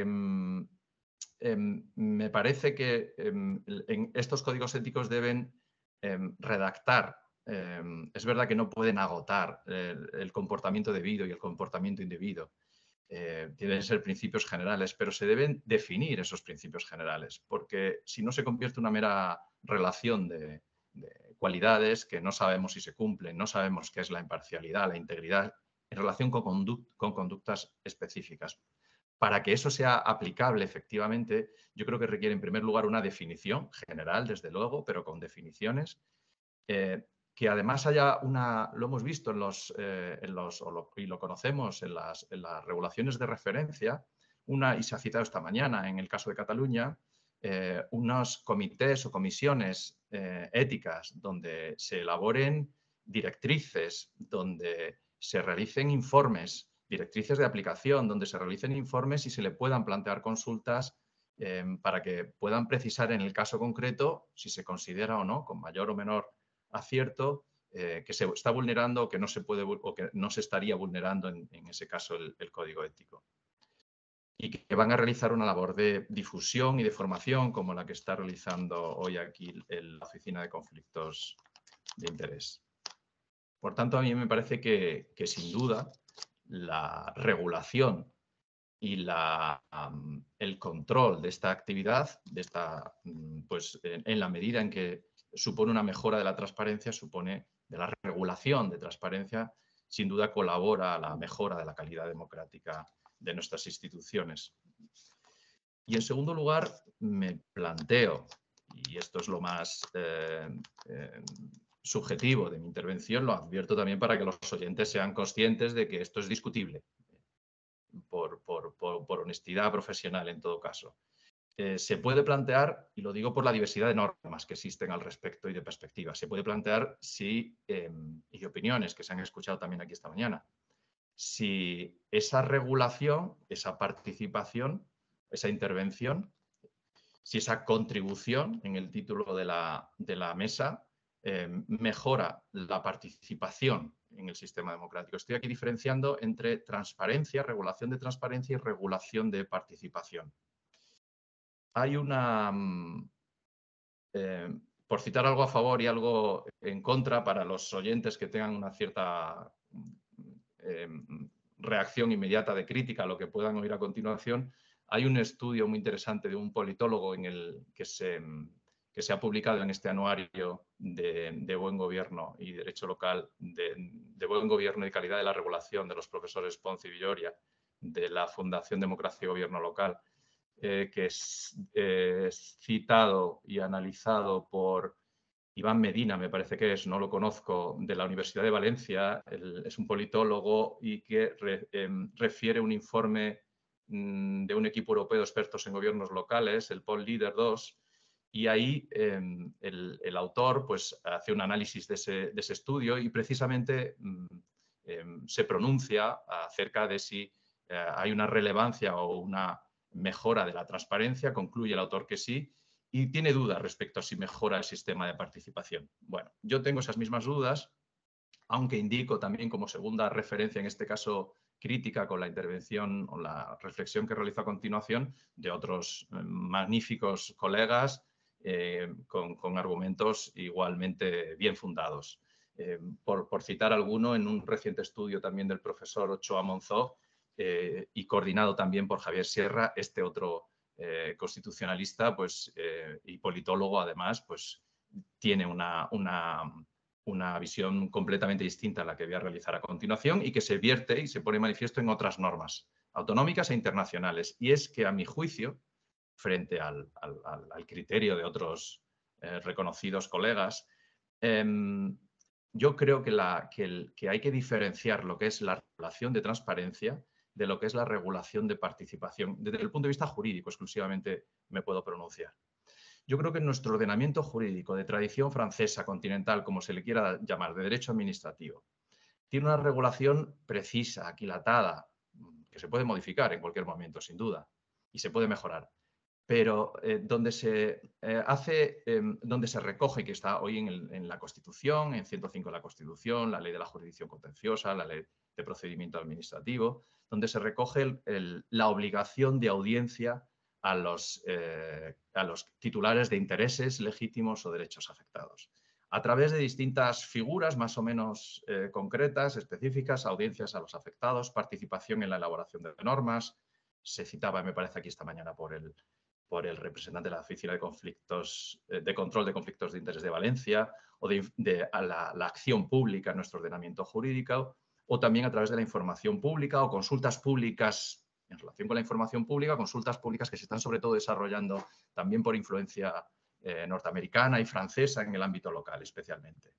eh, me parece que eh, en estos códigos éticos deben eh, redactar. Eh, es verdad que no pueden agotar el, el comportamiento debido y el comportamiento indebido. Eh, tienen que ser principios generales, pero se deben definir esos principios generales, porque si no se convierte en una mera relación de, de cualidades que no sabemos si se cumplen, no sabemos qué es la imparcialidad, la integridad, en relación con, conduct con conductas específicas. Para que eso sea aplicable efectivamente, yo creo que requiere en primer lugar una definición general, desde luego, pero con definiciones, eh, que además haya una, lo hemos visto en los, eh, en los o lo, y lo conocemos en las, en las regulaciones de referencia, una, y se ha citado esta mañana en el caso de Cataluña, eh, unos comités o comisiones eh, éticas donde se elaboren directrices, donde se realicen informes, directrices de aplicación, donde se realicen informes y se le puedan plantear consultas eh, para que puedan precisar en el caso concreto si se considera o no, con mayor o menor acierto, eh, que se está vulnerando o que no se puede o que no se estaría vulnerando en, en ese caso el, el código ético. Y que van a realizar una labor de difusión y de formación como la que está realizando hoy aquí el, la Oficina de Conflictos de Interés. Por tanto, a mí me parece que, que sin duda la regulación y la, um, el control de esta actividad, de esta, pues, en, en la medida en que supone una mejora de la transparencia, supone de la regulación de transparencia, sin duda colabora a la mejora de la calidad democrática de nuestras instituciones. Y en segundo lugar, me planteo, y esto es lo más eh, eh, subjetivo de mi intervención, lo advierto también para que los oyentes sean conscientes de que esto es discutible, por, por, por, por honestidad profesional en todo caso. Eh, se puede plantear, y lo digo por la diversidad de normas que existen al respecto y de perspectivas, se puede plantear si, eh, y de opiniones que se han escuchado también aquí esta mañana, si esa regulación, esa participación, esa intervención, si esa contribución en el título de la, de la mesa eh, mejora la participación en el sistema democrático. Estoy aquí diferenciando entre transparencia, regulación de transparencia y regulación de participación. Hay una, eh, por citar algo a favor y algo en contra para los oyentes que tengan una cierta eh, reacción inmediata de crítica a lo que puedan oír a continuación, hay un estudio muy interesante de un politólogo en el que se, que se ha publicado en este anuario de, de buen gobierno y derecho local, de, de buen gobierno y calidad de la regulación de los profesores Ponce y Villoria, de la Fundación Democracia y Gobierno Local, eh, que es eh, citado y analizado por Iván Medina, me parece que es, no lo conozco, de la Universidad de Valencia, él es un politólogo y que re, eh, refiere un informe mmm, de un equipo europeo de expertos en gobiernos locales, el PolLeader dos, y ahí eh, el, el autor pues, hace un análisis de ese, de ese estudio y precisamente mmm, eh, se pronuncia acerca de si eh, hay una relevancia o una mejora de la transparencia, concluye el autor que sí, y tiene dudas respecto a si mejora el sistema de participación. Bueno, yo tengo esas mismas dudas aunque indico también como segunda referencia, en este caso crítica, con la intervención o la reflexión que realizo a continuación de otros eh, magníficos colegas eh, con, con argumentos igualmente bien fundados. Eh, por, por citar alguno, en un reciente estudio también del profesor Ochoa Monzó eh, y coordinado también por Javier Sierra, este otro eh, constitucionalista pues, eh, y politólogo además, pues tiene una, una, una visión completamente distinta a la que voy a realizar a continuación y que se vierte y se pone manifiesto en otras normas autonómicas e internacionales. Y es que, a mi juicio, frente al, al, al criterio de otros eh, reconocidos colegas, eh, yo creo que, la, que, el, que hay que diferenciar lo que es la regulación de transparencia de lo que es la regulación de participación. Desde el punto de vista jurídico exclusivamente me puedo pronunciar. Yo creo que en nuestro ordenamiento jurídico de tradición francesa, continental, como se le quiera llamar, de derecho administrativo, tiene una regulación precisa, aquilatada, que se puede modificar en cualquier momento, sin duda, y se puede mejorar. Pero eh, donde se eh, hace, eh, donde se recoge, que está hoy en, el, en la Constitución, en ciento cinco de la Constitución, la Ley de la Jurisdicción Contenciosa, la Ley de Procedimiento Administrativo, donde se recoge el, el, la obligación de audiencia a los, eh, a los titulares de intereses legítimos o derechos afectados. A través de distintas figuras más o menos eh, concretas, específicas, audiencias a los afectados, participación en la elaboración de normas. Se citaba, me parece, aquí esta mañana por el, por el representante de la Oficina de, conflictos, de Control de Conflictos de Interés de Valencia, o de, de a la, la acción pública en nuestro ordenamiento jurídico, o también a través de la información pública o consultas públicas en relación con la información pública, consultas públicas que se están sobre todo desarrollando también por influencia eh, norteamericana y francesa en el ámbito local especialmente.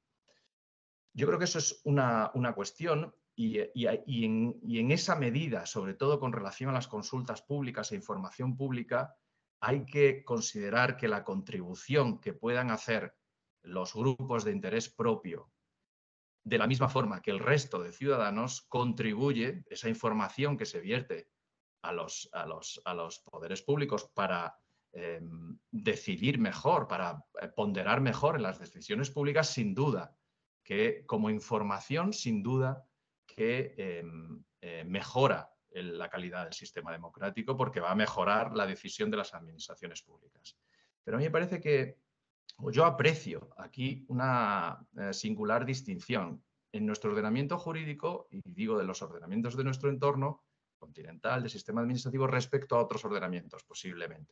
Yo creo que eso es una, una cuestión y, y, y, en, y en esa medida, sobre todo con relación a las consultas públicas e información pública, hay que considerar que la contribución que puedan hacer los grupos de interés propio, de la misma forma que el resto de ciudadanos, contribuye esa información que se vierte a los, a los, a los poderes públicos para eh, decidir mejor, para ponderar mejor en las decisiones públicas, sin duda, que como información, sin duda, que eh, eh, mejora la calidad del sistema democrático porque va a mejorar la decisión de las administraciones públicas. Pero a mí me parece que yo aprecio aquí una eh, singular distinción en nuestro ordenamiento jurídico, y digo de los ordenamientos de nuestro entorno continental, de sistema administrativo, respecto a otros ordenamientos, posiblemente.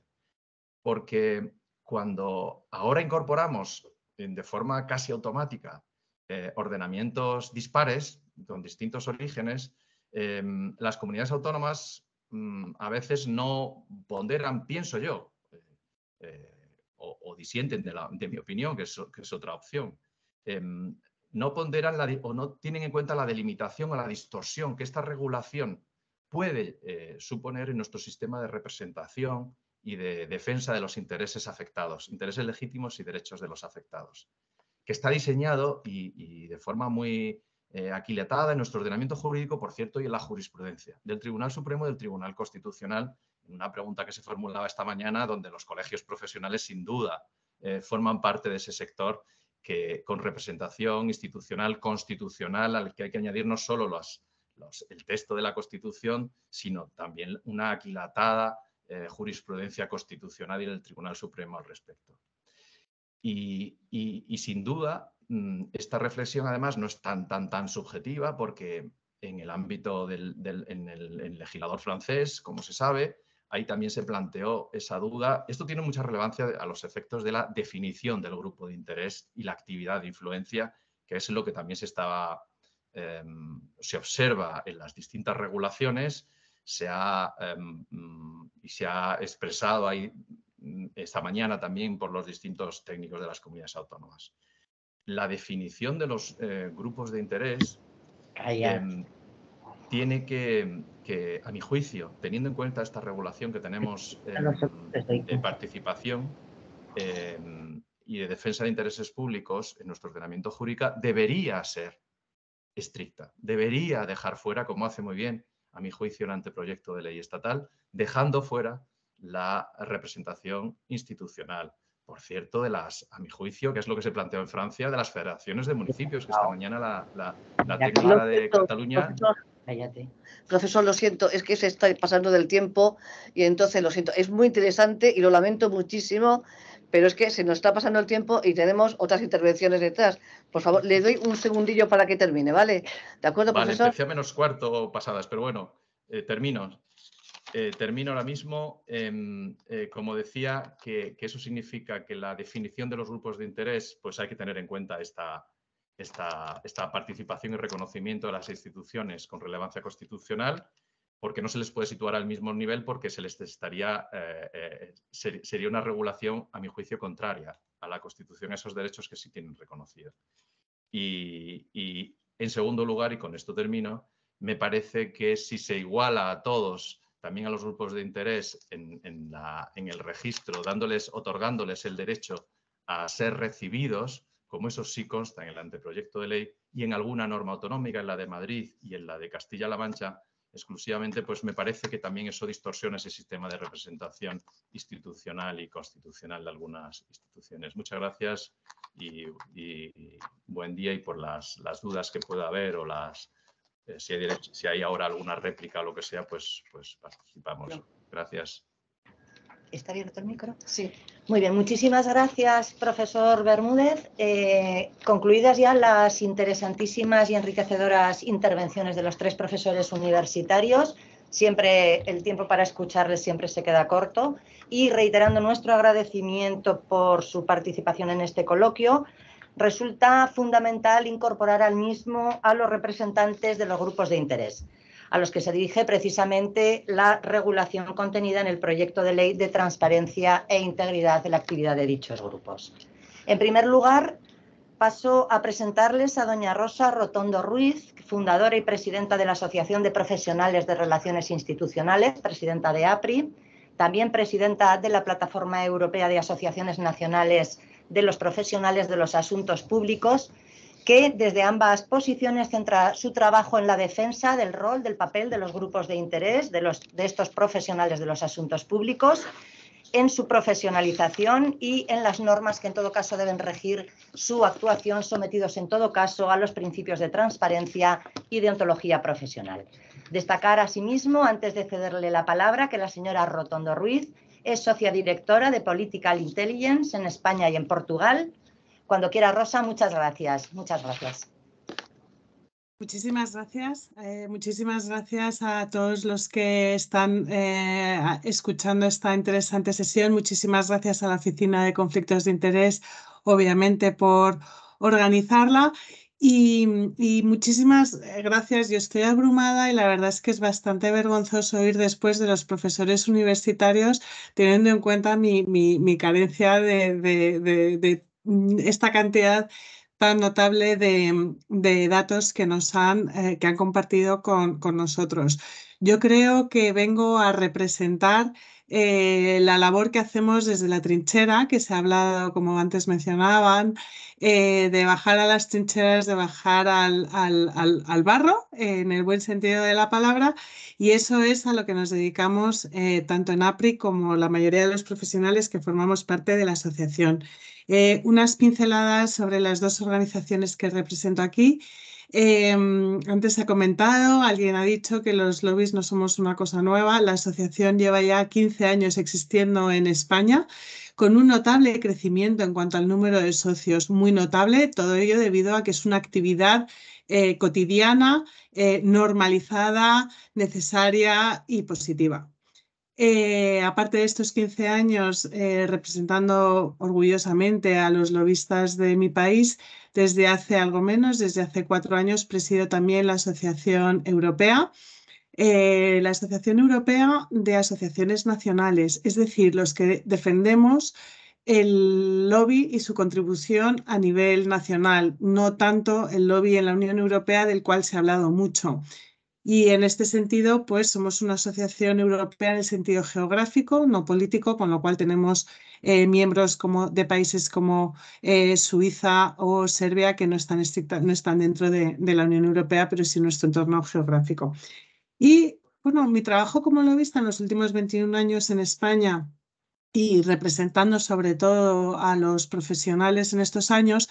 Porque cuando ahora incorporamos de forma casi automática eh, ordenamientos dispares, con distintos orígenes, eh, las comunidades autónomas mm, a veces no ponderan, pienso yo, eh, eh, o, o disienten de, la, de mi opinión, que es, que es otra opción, eh, no ponderan la, o no tienen en cuenta la delimitación o la distorsión que esta regulación puede eh, suponer en nuestro sistema de representación y de defensa de los intereses afectados, intereses legítimos y derechos de los afectados, que está diseñado y, y de forma muy eh, aquilatada en nuestro ordenamiento jurídico, por cierto, y en la jurisprudencia del Tribunal Supremo y del Tribunal Constitucional, en una pregunta que se formulaba esta mañana, donde los colegios profesionales sin duda eh, forman parte de ese sector que con representación institucional, constitucional, al que hay que añadir no solo los, los, el texto de la Constitución, sino también una aquilatada eh, jurisprudencia constitucional y del Tribunal Supremo al respecto. Y, y, y sin duda, esta reflexión además no es tan, tan, tan subjetiva porque en el ámbito del, del en el, en el legislador francés, como se sabe, ahí también se planteó esa duda. Esto tiene mucha relevancia a los efectos de la definición del grupo de interés y la actividad de influencia, que es lo que también se estaba, eh, se observa en las distintas regulaciones, se ha, eh, y se ha expresado ahí esta mañana también por los distintos técnicos de las comunidades autónomas. La definición de los eh, grupos de interés eh, tiene que, que, a mi juicio, teniendo en cuenta esta regulación que tenemos eh, de participación eh, y de defensa de intereses públicos en nuestro ordenamiento jurídico, debería ser estricta. Debería dejar fuera, como hace muy bien, a mi juicio, el anteproyecto de ley estatal, dejando fuera la representación institucional, por cierto, de las, a mi juicio, que es lo que se planteó en Francia, de las federaciones de municipios, que esta mañana la, la, la técnica de Cataluña... Cállate. Profesor, lo siento, es que se está pasando del tiempo y entonces lo siento. Es muy interesante y lo lamento muchísimo, pero es que se nos está pasando el tiempo y tenemos otras intervenciones detrás. Por favor, le doy un segundillo para que termine, ¿vale? ¿De acuerdo, vale, profesor? Empecé a menos cuarto pasadas, pero bueno, eh, termino. Eh, termino ahora mismo. Eh, eh, como decía, que, que eso significa que la definición de los grupos de interés, pues hay que tener en cuenta esta... Esta, esta participación y reconocimiento de las instituciones con relevancia constitucional, porque no se les puede situar al mismo nivel porque se les estaría, eh, eh, ser, sería una regulación, a mi juicio, contraria a la Constitución, a esos derechos que sí tienen reconocidos. Y, y en segundo lugar, y con esto termino, me parece que si se iguala a todos, también a los grupos de interés en, en, la, en el registro, dándoles, otorgándoles el derecho a ser recibidos, como eso sí consta en el anteproyecto de ley y en alguna norma autonómica, en la de Madrid y en la de Castilla-La Mancha, exclusivamente, pues me parece que también eso distorsiona ese sistema de representación institucional y constitucional de algunas instituciones. Muchas gracias y, y, y buen día, y por las, las dudas que pueda haber o las, eh, si, hay derecho, si hay ahora alguna réplica o lo que sea, pues, pues participamos. Gracias. ¿Está abierto el micro? Sí. Muy bien, muchísimas gracias, profesor Bermúdez. Eh, concluidas ya las interesantísimas y enriquecedoras intervenciones de los tres profesores universitarios, siempre el tiempo para escucharles siempre se queda corto, y reiterando nuestro agradecimiento por su participación en este coloquio, resulta fundamental incorporar al mismo a los representantes de los grupos de interés, a los que se dirige precisamente la regulación contenida en el proyecto de ley de transparencia e integridad de la actividad de dichos grupos. En primer lugar, paso a presentarles a doña Rosa Rotondo Ruiz, fundadora y presidenta de la Asociación de Profesionales de Relaciones Institucionales, presidenta de APRI, también presidenta de la Plataforma Europea de Asociaciones Nacionales de los Profesionales de los Asuntos Públicos, que desde ambas posiciones centra su trabajo en la defensa del rol, del papel de los grupos de interés, de, los, de estos profesionales de los asuntos públicos, en su profesionalización y en las normas que en todo caso deben regir su actuación, sometidos en todo caso a los principios de transparencia y de ontología profesional. Destacar asimismo, antes de cederle la palabra, que la señora Rotondo Ruiz es socia directora de Political Intelligence en España y en Portugal. Cuando quiera, Rosa, muchas gracias. Muchas gracias. Muchísimas gracias. Eh, muchísimas gracias a todos los que están eh, escuchando esta interesante sesión. Muchísimas gracias a la Oficina de Conflictos de Interés, obviamente, por organizarla. Y, y muchísimas gracias. Yo estoy abrumada y la verdad es que es bastante vergonzoso oír después de los profesores universitarios, teniendo en cuenta mi, mi, mi carencia de, de, de, de esta cantidad tan notable de, de datos que nos han, eh, que han compartido con, con nosotros. Yo creo que vengo a representar eh, la labor que hacemos desde la trinchera, que se ha hablado, como antes mencionaban, eh, de bajar a las trincheras, de bajar al, al, al, al barro, eh, en el buen sentido de la palabra, y eso es a lo que nos dedicamos eh, tanto en APRI como la mayoría de los profesionales que formamos parte de la asociación. Eh, unas pinceladas sobre las dos organizaciones que represento aquí. Eh, antes se ha comentado, alguien ha dicho que los lobbies no somos una cosa nueva. La asociación lleva ya quince años existiendo en España, con un notable crecimiento en cuanto al número de socios, muy notable, todo ello debido a que es una actividad eh, cotidiana, eh, normalizada, necesaria y positiva. Eh, aparte de estos quince años eh, representando orgullosamente a los lobistas de mi país, desde hace algo menos, desde hace cuatro años, presido también la Asociación Europea, eh, la Asociación Europea de Asociaciones Nacionales, es decir, los que defendemos el lobby y su contribución a nivel nacional, no tanto el lobby en la Unión Europea, del cual se ha hablado mucho. Y en este sentido, pues somos una asociación europea en el sentido geográfico, no político, con lo cual tenemos eh, miembros como, de países como eh, Suiza o Serbia que no están, estricta, no están dentro de, de la Unión Europea, pero sí nuestro entorno geográfico. Y bueno, mi trabajo como lobista en los últimos veintiún años en España y representando sobre todo a los profesionales en estos años,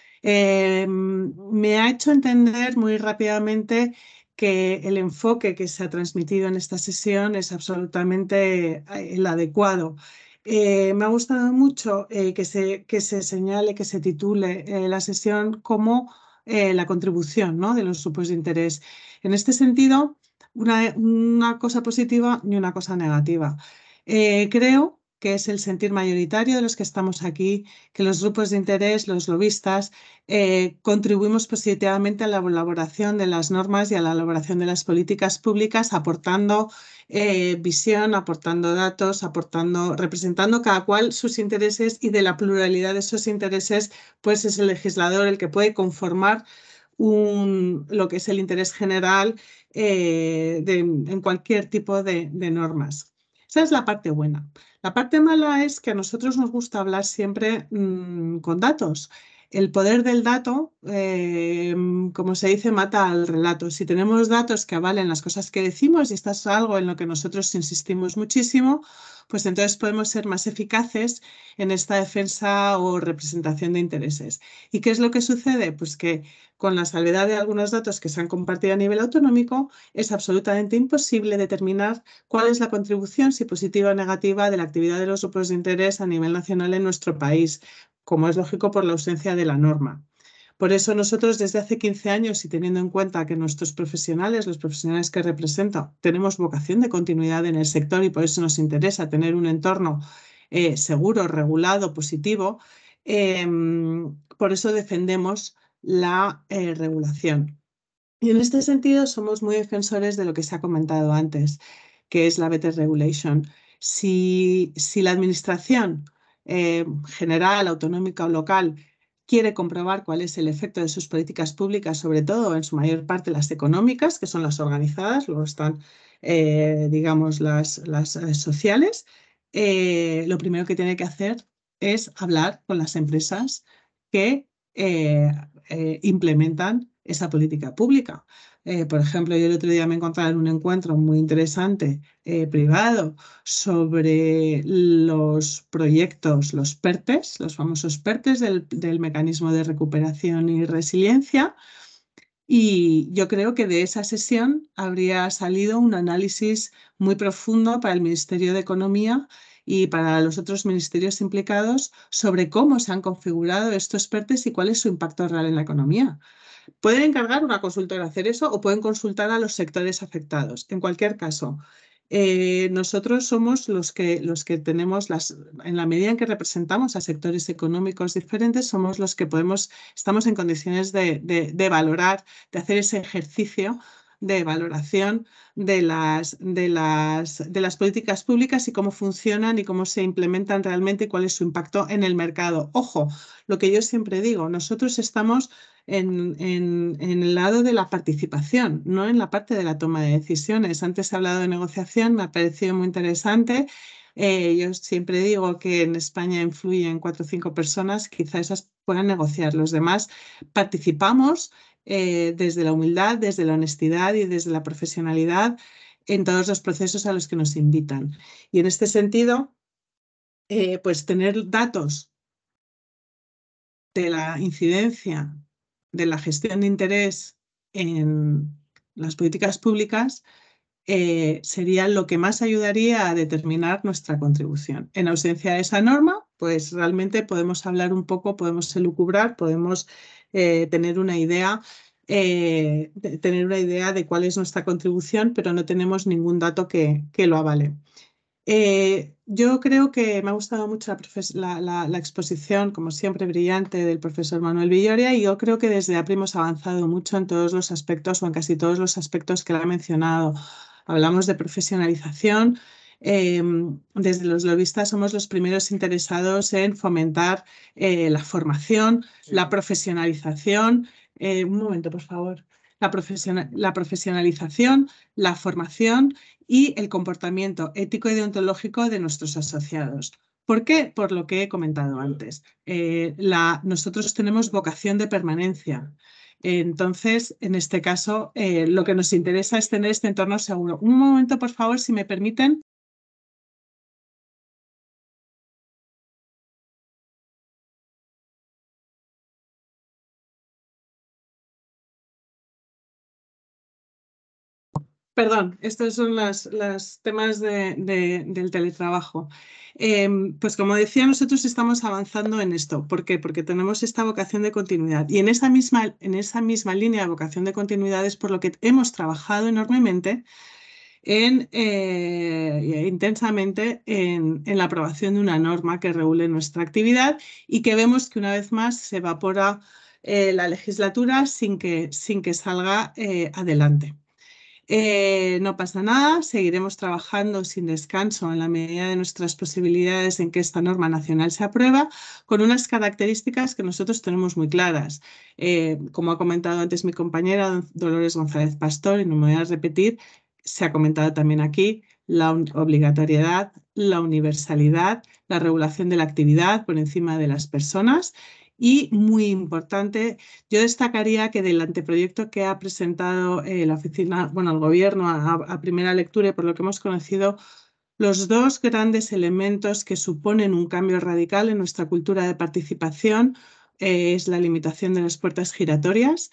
eh, me ha hecho entender muy rápidamente que el enfoque que se ha transmitido en esta sesión es absolutamente el adecuado. Eh, me ha gustado mucho eh, que, se, que se señale, que se titule eh, la sesión como eh, la contribución, ¿no?, de los grupos de interés. En este sentido, una, una cosa positiva y una cosa negativa. Eh, creo que es el sentir mayoritario de los que estamos aquí, que los grupos de interés, los lobistas, eh, contribuimos positivamente a la elaboración de las normas y a la elaboración de las políticas públicas, aportando eh, visión, aportando datos, aportando, representando cada cual sus intereses, y de la pluralidad de esos intereses, pues es el legislador el que puede conformar un, lo que es el interés general eh, de, en cualquier tipo de, de normas. Esa es la parte buena. La parte mala es que a nosotros nos gusta hablar siempre mmm, con datos. El poder del dato, eh, como se dice, mata al relato. Si tenemos datos que avalen las cosas que decimos, y esto es algo en lo que nosotros insistimos muchísimo, pues entonces podemos ser más eficaces en esta defensa o representación de intereses. ¿Y qué es lo que sucede? Pues que con la salvedad de algunos datos que se han compartido a nivel autonómico, es absolutamente imposible determinar cuál es la contribución, si positiva o negativa, de la actividad de los grupos de interés a nivel nacional en nuestro país, como es lógico por la ausencia de la norma. Por eso nosotros desde hace quince años, y teniendo en cuenta que nuestros profesionales, los profesionales que represento, tenemos vocación de continuidad en el sector, y por eso nos interesa tener un entorno eh, seguro, regulado, positivo, eh, por eso defendemos la eh, regulación. Y en este sentido somos muy defensores de lo que se ha comentado antes, que es la Better Regulation. Si, si la administración eh, general, autonómica o local quiere comprobar cuál es el efecto de sus políticas públicas, sobre todo en su mayor parte las económicas, que son las organizadas, luego están, eh, digamos, las, las eh, sociales, eh, lo primero que tiene que hacer es hablar con las empresas que eh, eh, implementan esa política pública. Eh, por ejemplo, yo el otro día me encontraba en un encuentro muy interesante eh, privado sobre los proyectos, los PERTES, los famosos PERTES del, del Mecanismo de Recuperación y Resiliencia, y yo creo que de esa sesión habría salido un análisis muy profundo para el Ministerio de Economía y para los otros ministerios implicados sobre cómo se han configurado estos PERTES y cuál es su impacto real en la economía. Pueden encargar a una consultora hacer eso, o pueden consultar a los sectores afectados. En cualquier caso, eh, nosotros somos los que, los que tenemos, las, en la medida en que representamos a sectores económicos diferentes, somos los que podemos, estamos en condiciones de, de, de valorar, de hacer ese ejercicio de valoración de las, de, las, de las políticas públicas y cómo funcionan y cómo se implementan realmente y cuál es su impacto en el mercado. Ojo, lo que yo siempre digo, nosotros estamos en, en, en el lado de la participación, no en la parte de la toma de decisiones. Antes he hablado de negociación, me ha parecido muy interesante. Eh, yo siempre digo que en España influyen cuatro o cinco personas, quizá esas puedan negociar. Los demás participamos eh, desde la humildad, desde la honestidad y desde la profesionalidad en todos los procesos a los que nos invitan. Y en este sentido, eh, pues tener datos de la incidencia de la gestión de interés en las políticas públicas eh, sería lo que más ayudaría a determinar nuestra contribución. En ausencia de esa norma, pues realmente podemos hablar un poco, podemos elucubrar, podemos eh, tener una idea, eh, de, tener una idea de cuál es nuestra contribución, pero no tenemos ningún dato que, que lo avale. Eh, yo creo que me ha gustado mucho la, la, la exposición, como siempre, brillante del profesor Manuel Villoria, y yo creo que desde APRI hemos avanzado mucho en todos los aspectos, o en casi todos los aspectos que él ha mencionado. Hablamos de profesionalización. Eh, desde los lobistas somos los primeros interesados en fomentar eh, la formación, sí. la profesionalización. Eh, un momento, por favor. La, profesional, la profesionalización, la formación y el comportamiento ético y deontológico de nuestros asociados. ¿Por qué? Por lo que he comentado antes. Eh, la, nosotros tenemos vocación de permanencia. Entonces, en este caso, eh, lo que nos interesa es tener este entorno seguro. Un momento, por favor, si me permiten. Perdón, estos son los, los temas de, de, del teletrabajo. Eh, pues como decía, nosotros estamos avanzando en esto. ¿Por qué? Porque tenemos esta vocación de continuidad. Y en esa misma, en esa misma línea de vocación de continuidad es por lo que hemos trabajado enormemente en, eh, intensamente en, en la aprobación de una norma que regule nuestra actividad y que vemos que una vez más se evapora eh, la legislatura sin que, sin que salga eh, adelante. Eh, no pasa nada, seguiremos trabajando sin descanso en la medida de nuestras posibilidades en que esta norma nacional se aprueba, con unas características que nosotros tenemos muy claras. Eh, como ha comentado antes mi compañera Dolores González Pastor, y no me voy a repetir, se ha comentado también aquí, la obligatoriedad, la universalidad, la regulación de la actividad por encima de las personas. Y muy importante, yo destacaría que del anteproyecto que ha presentado eh, la oficina, bueno, el gobierno a, a primera lectura y por lo que hemos conocido, los dos grandes elementos que suponen un cambio radical en nuestra cultura de participación eh, es la limitación de las puertas giratorias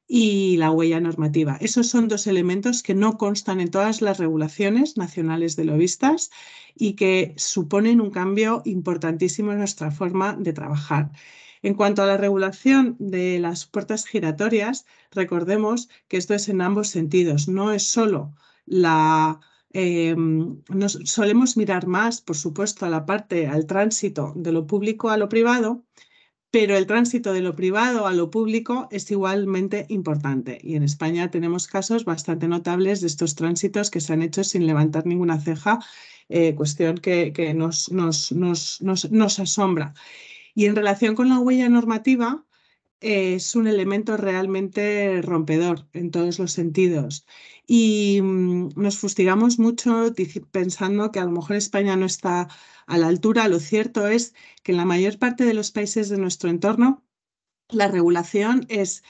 y la huella normativa. Esos son dos elementos que no constan en todas las regulaciones nacionales de lobistas y que suponen un cambio importantísimo en nuestra forma de trabajar. En cuanto a la regulación de las puertas giratorias, recordemos que esto es en ambos sentidos. No es solo la... Eh, nos solemos mirar más, por supuesto, a la parte, al tránsito de lo público a lo privado, pero el tránsito de lo privado a lo público es igualmente importante. Y en España tenemos casos bastante notables de estos tránsitos que se han hecho sin levantar ninguna ceja, eh, cuestión que, que nos, nos, nos, nos, nos asombra. Y en relación con la huella normativa, eh, es un elemento realmente rompedor en todos los sentidos. Y mmm, nos fustigamos mucho pensando que a lo mejor España no está a la altura. Lo cierto es que en la mayor parte de los países de nuestro entorno la regulación es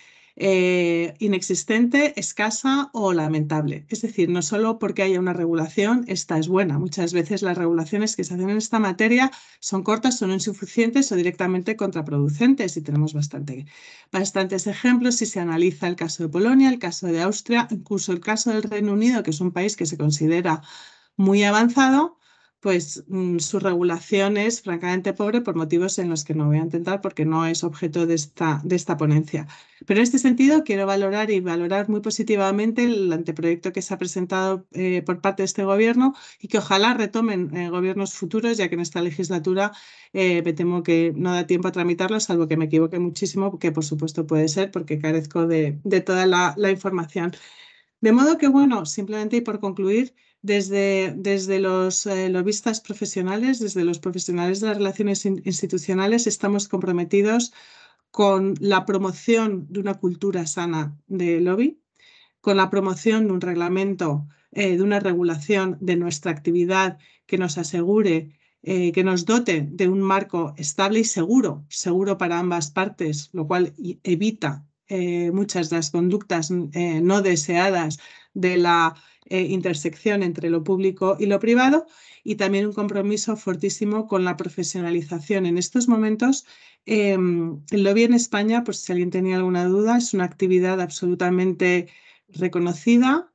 eh, inexistente, escasa o lamentable. Es decir, no solo porque haya una regulación, esta es buena. Muchas veces las regulaciones que se hacen en esta materia son cortas, son insuficientes o directamente contraproducentes y tenemos bastante, bastantes ejemplos si se analiza el caso de Polonia, el caso de Austria, incluso el caso del Reino Unido, que es un país que se considera muy avanzado. Pues mmm, su regulación es francamente pobre por motivos en los que no voy a entrar porque no es objeto de esta, de esta ponencia. Pero en este sentido quiero valorar y valorar muy positivamente el anteproyecto que se ha presentado eh, por parte de este gobierno y que ojalá retomen eh, gobiernos futuros, ya que en esta legislatura eh, me temo que no da tiempo a tramitarlo, salvo que me equivoque muchísimo, que por supuesto puede ser porque carezco de, de toda la, la información. De modo que, bueno, simplemente y por concluir, Desde, desde los eh, lobistas profesionales, desde los profesionales de las relaciones in, institucionales, estamos comprometidos con la promoción de una cultura sana de lobby, con la promoción de un reglamento, eh, de una regulación de nuestra actividad que nos asegure, eh, que nos dote de un marco estable y seguro, seguro para ambas partes, lo cual evita eh, muchas de las conductas eh, no deseadas de la Eh, intersección entre lo público y lo privado, y también un compromiso fortísimo con la profesionalización. En estos momentos, eh, el lobby en España, pues si alguien tenía alguna duda, es una actividad absolutamente reconocida.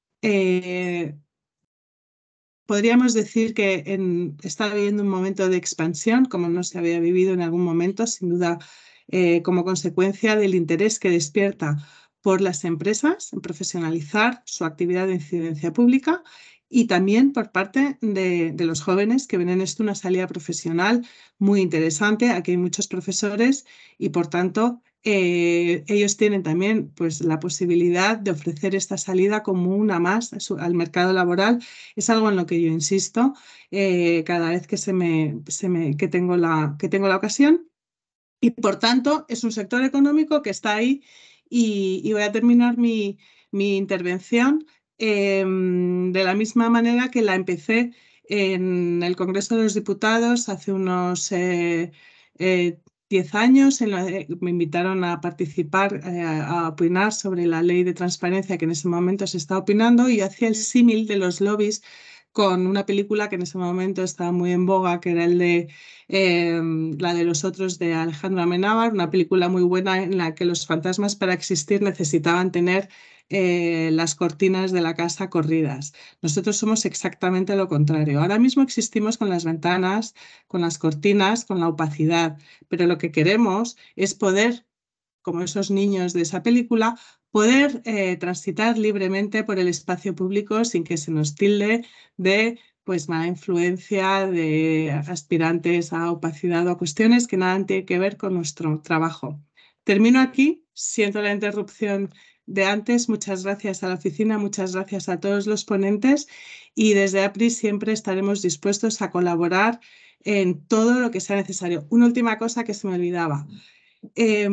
Eh, podríamos decir que en, está viviendo un momento de expansión, como no se había vivido en algún momento, sin duda eh, como consecuencia del interés que despierta por las empresas en profesionalizar su actividad de incidencia pública y también por parte de, de los jóvenes que ven en esto una salida profesional muy interesante. Aquí hay muchos profesores y, por tanto, eh, ellos tienen también pues, la posibilidad de ofrecer esta salida como una más a su, al mercado laboral. Es algo en lo que yo insisto eh, cada vez que, se me, se me, que, tengo la, que tengo la ocasión. Y, por tanto, es un sector económico que está ahí. Y, y voy a terminar mi, mi intervención eh, de la misma manera que la empecé en el Congreso de los Diputados hace unos eh, eh, diez años. En la, me invitaron a participar, eh, a opinar sobre la ley de transparencia que en ese momento se está opinando, y hacía el símil de los lobbies con una película que en ese momento estaba muy en boga, que era el de eh, la de los otros de Alejandro Amenábar, una película muy buena en la que los fantasmas para existir necesitaban tener eh, las cortinas de la casa corridas. Nosotros somos exactamente lo contrario. Ahora mismo existimos con las ventanas, con las cortinas, con la opacidad, pero lo que queremos es poder, como esos niños de esa película, poder eh, transitar libremente por el espacio público sin que se nos tilde de pues, mala influencia, de aspirantes a opacidad o a cuestiones que nada tienen que ver con nuestro trabajo. Termino aquí, siento la interrupción de antes. Muchas gracias a la oficina, muchas gracias a todos los ponentes y desde APRI siempre estaremos dispuestos a colaborar en todo lo que sea necesario. Una última cosa que se me olvidaba. Eh,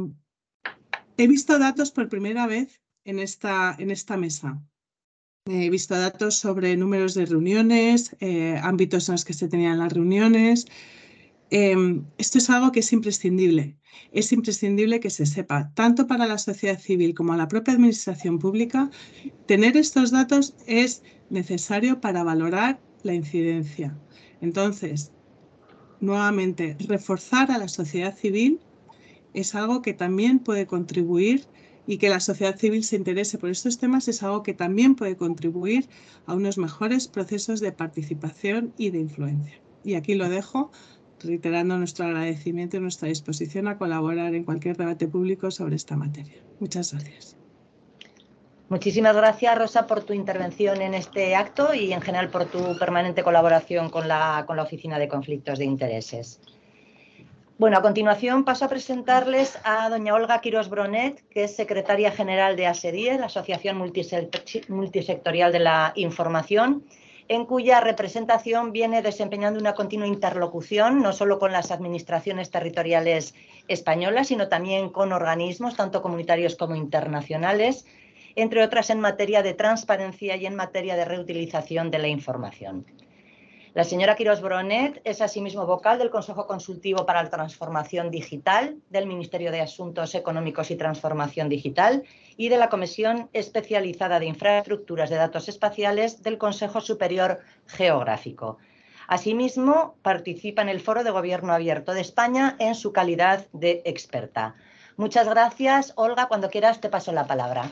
he visto datos por primera vez en esta, en esta mesa. He visto datos sobre números de reuniones, eh, ámbitos en los que se tenían las reuniones. Eh, esto es algo que es imprescindible. Es imprescindible que se sepa, tanto para la sociedad civil como la propia administración pública. Tener estos datos es necesario para valorar la incidencia. Entonces, nuevamente, reforzar a la sociedad civil es algo que también puede contribuir, y que la sociedad civil se interese por estos temas es algo que también puede contribuir a unos mejores procesos de participación y de influencia. Y aquí lo dejo, reiterando nuestro agradecimiento y nuestra disposición a colaborar en cualquier debate público sobre esta materia. Muchas gracias. Muchísimas gracias, Rosa, por tu intervención en este acto y en general por tu permanente colaboración con la, con la Oficina de Conflictos de Intereses. Bueno, a continuación paso a presentarles a doña Olga Quirós Bronet, que es secretaria general de ASEDIE, la Asociación Multisectorial de la Información, en cuya representación viene desempeñando una continua interlocución, no solo con las administraciones territoriales españolas, sino también con organismos, tanto comunitarios como internacionales, entre otras en materia de transparencia y en materia de reutilización de la información. La señora Quirós Bronet es asimismo vocal del Consejo Consultivo para la Transformación Digital, del Ministerio de Asuntos Económicos y Transformación Digital y de la Comisión Especializada de Infraestructuras de Datos Espaciales del Consejo Superior Geográfico. Asimismo, participa en el Foro de Gobierno Abierto de España en su calidad de experta. Muchas gracias. Olga, cuando quieras te paso la palabra.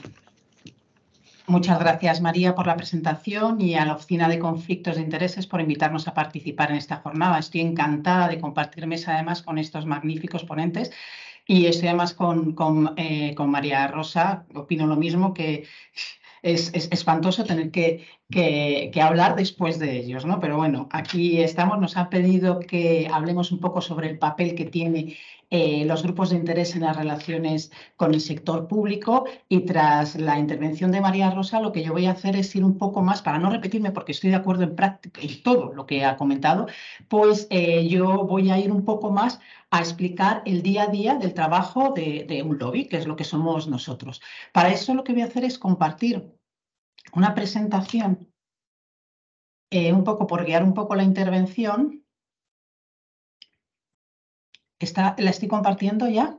Muchas gracias, María, por la presentación y a la Oficina de Conflictos de Intereses por invitarnos a participar en esta jornada. Estoy encantada de compartir mesa, además, con estos magníficos ponentes y estoy además con, con, eh, con María Rosa. Opino lo mismo, que es, es espantoso tener que, que, que hablar después de ellos, ¿no? Pero bueno, aquí estamos. Nos han pedido que hablemos un poco sobre el papel que tiene Eh, los grupos de interés en las relaciones con el sector público, y tras la intervención de María Rosa lo que yo voy a hacer es ir un poco más, para no repetirme porque estoy de acuerdo en, práctica, en todo lo que ha comentado, pues eh, yo voy a ir un poco más a explicar el día a día del trabajo de, de un lobby, que es lo que somos nosotros. Para eso lo que voy a hacer es compartir una presentación, eh, un poco por guiar un poco la intervención. ¿Está, ¿La estoy compartiendo ya?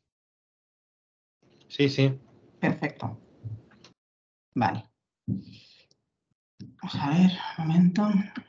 Sí, sí. Perfecto. Vale. Vamos a ver, un momento.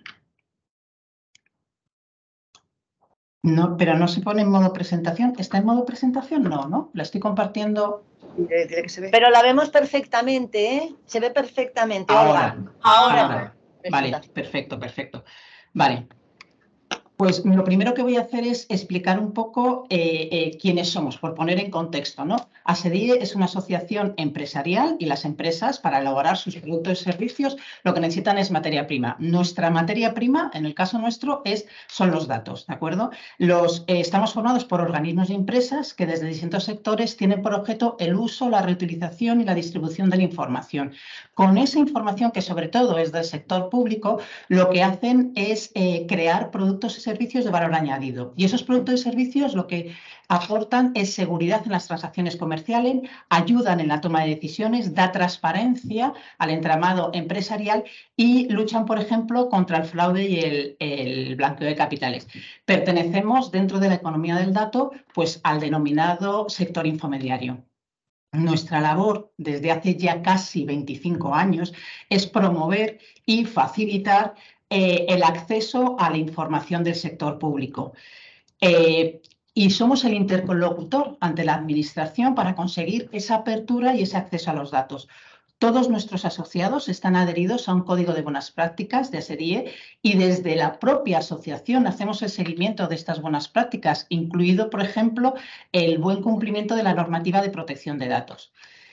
No, pero no se pone en modo presentación. ¿Está en modo presentación? No, ¿no? La estoy compartiendo. Pero la vemos perfectamente, ¿eh? Se ve perfectamente. Ahora. Olga. Ahora. Ahora. Vale, perfecto, perfecto. Vale. Pues lo primero que voy a hacer es explicar un poco eh, eh, quiénes somos, por poner en contexto, ¿no? ASEDIE es una asociación empresarial y las empresas, para elaborar sus productos y servicios, lo que necesitan es materia prima. Nuestra materia prima, en el caso nuestro, es, son los datos, ¿de acuerdo? Los, eh, estamos formados por organismos y empresas que desde distintos sectores tienen por objeto el uso, la reutilización y la distribución de la información. Con esa información, que sobre todo es del sector público, lo que hacen es eh, crear productos y servicios de valor añadido. Y esos productos y servicios lo que aportan es seguridad en las transacciones comerciales, ayudan en la toma de decisiones, da transparencia al entramado empresarial y luchan, por ejemplo, contra el fraude y el, el blanqueo de capitales. Pertenecemos, dentro de la economía del dato, pues al denominado sector infomediario. Nuestra labor desde hace ya casi veinticinco años es promover y facilitar eh, el acceso a la información del sector público. Eh, y somos el interlocutor ante la Administración para conseguir esa apertura y ese acceso a los datos. Todos nuestros asociados están adheridos a un código de buenas prácticas de ASEDIE y desde la propia asociación hacemos el seguimiento de estas buenas prácticas, incluido, por ejemplo, el buen cumplimiento de la normativa de protección de datos.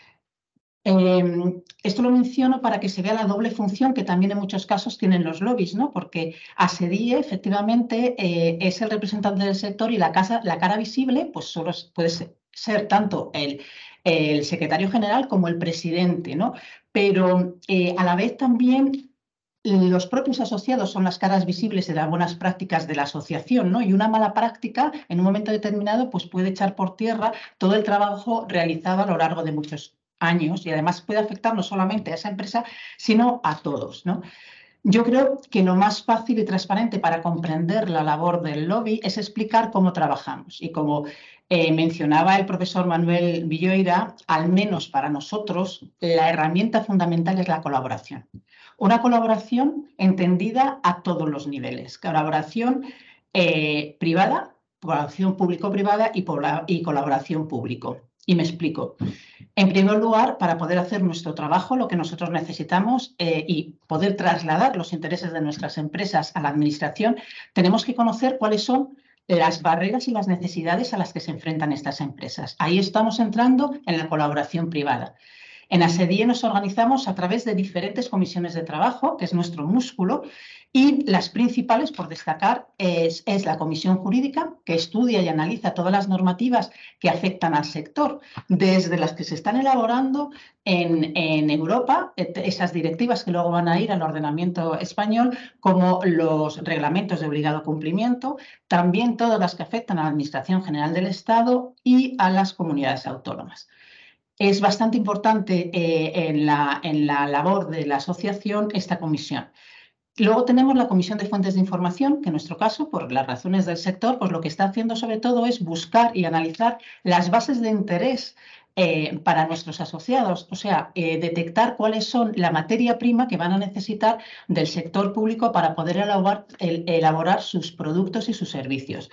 Eh, esto lo menciono para que se vea la doble función que también en muchos casos tienen los lobbies, ¿no? Porque ASEDIE efectivamente eh, es el representante del sector y la, casa, la cara visible pues solo puede ser, ser tanto el, el secretario general como el presidente, ¿no? Pero eh, a la vez también los propios asociados son las caras visibles de las buenas prácticas de la asociación, ¿no? Y una mala práctica en un momento determinado pues puede echar por tierra todo el trabajo realizado a lo largo de muchos años y además puede afectar no solamente a esa empresa, sino a todos, ¿no? Yo creo que lo más fácil y transparente para comprender la labor del lobby es explicar cómo trabajamos. Y como eh, mencionaba el profesor Manuel Villoira, al menos para nosotros, la herramienta fundamental es la colaboración. Una colaboración entendida a todos los niveles. Colaboración eh, privada, colaboración público-privada y, y colaboración público. Y me explico. En primer lugar, para poder hacer nuestro trabajo, lo que nosotros necesitamos eh, y poder trasladar los intereses de nuestras empresas a la administración, tenemos que conocer cuáles son las barreras y las necesidades a las que se enfrentan estas empresas. Ahí estamos entrando en la colaboración privada. En ASEDIE nos organizamos a través de diferentes comisiones de trabajo, que es nuestro músculo, y las principales, por destacar, es, es la comisión jurídica, que estudia y analiza todas las normativas que afectan al sector, desde las que se están elaborando en, en Europa, esas directivas que luego van a ir al ordenamiento español, como los reglamentos de obligado cumplimiento, también todas las que afectan a la Administración General del Estado y a las comunidades autónomas. Es bastante importante eh, en, la, en la labor de la asociación esta comisión. Luego tenemos la Comisión de Fuentes de Información, que en nuestro caso, por las razones del sector, pues lo que está haciendo sobre todo es buscar y analizar las bases de interés eh, para nuestros asociados, o sea, eh, detectar cuáles son la materia prima que van a necesitar del sector público para poder elaborar, el, elaborar sus productos y sus servicios.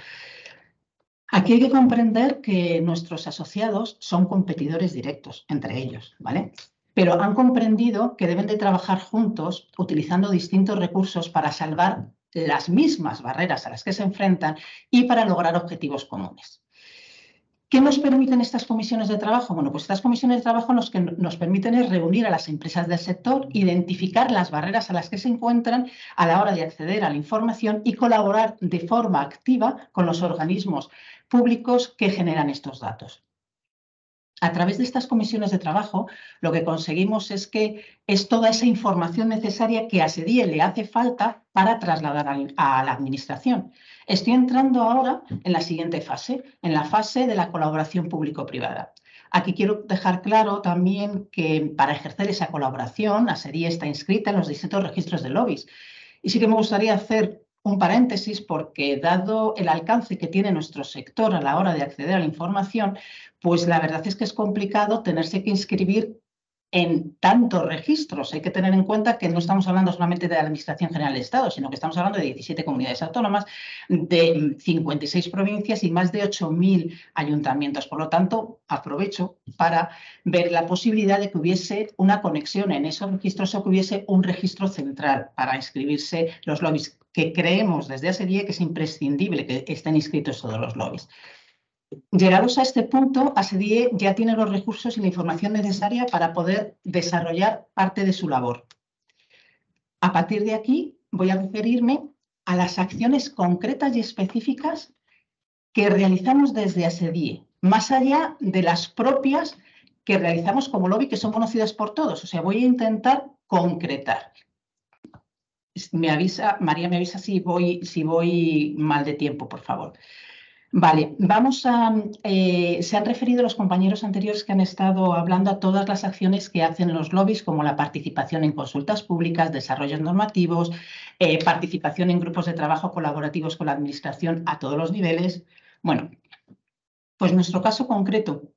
Aquí hay que comprender que nuestros asociados son competidores directos entre ellos, ¿vale? Pero han comprendido que deben de trabajar juntos utilizando distintos recursos para salvar las mismas barreras a las que se enfrentan y para lograr objetivos comunes. ¿Qué nos permiten estas comisiones de trabajo? Bueno, pues estas comisiones de trabajo lo que nos permiten es reunir a las empresas del sector, identificar las barreras a las que se encuentran a la hora de acceder a la información y colaborar de forma activa con los organismos públicos que generan estos datos. A través de estas comisiones de trabajo, lo que conseguimos es que es toda esa información necesaria que a ASEDIE le hace falta para trasladar a la administración. Estoy entrando ahora en la siguiente fase, en la fase de la colaboración público-privada. Aquí quiero dejar claro también que para ejercer esa colaboración, ASEDIE está inscrita en los distintos registros de lobbies. Y sí que me gustaría hacer un paréntesis porque, dado el alcance que tiene nuestro sector a la hora de acceder a la información, pues la verdad es que es complicado tenerse que inscribir en tantos registros. Hay que tener en cuenta que no estamos hablando solamente de la Administración General del Estado, sino que estamos hablando de diecisiete comunidades autónomas, de cincuenta y seis provincias y más de ocho mil ayuntamientos. Por lo tanto, aprovecho para ver la posibilidad de que hubiese una conexión en esos registros o que hubiese un registro central para inscribirse los lobbies, que creemos desde ASEDIE que es imprescindible que estén inscritos todos los lobbies. Llegados a este punto, ASEDIE ya tiene los recursos y la información necesaria para poder desarrollar parte de su labor. A partir de aquí, voy a referirme a las acciones concretas y específicas que realizamos desde ASEDIE, más allá de las propias que realizamos como lobby, que son conocidas por todos. O sea, voy a intentar concretar. Me avisa, María me avisa si voy, si voy mal de tiempo, por favor. Vale, vamos a... Eh, se han referido los compañeros anteriores que han estado hablando a todas las acciones que hacen los lobbies, como la participación en consultas públicas, desarrollos normativos, eh, participación en grupos de trabajo colaborativos con la administración a todos los niveles. Bueno, pues nuestro caso concreto...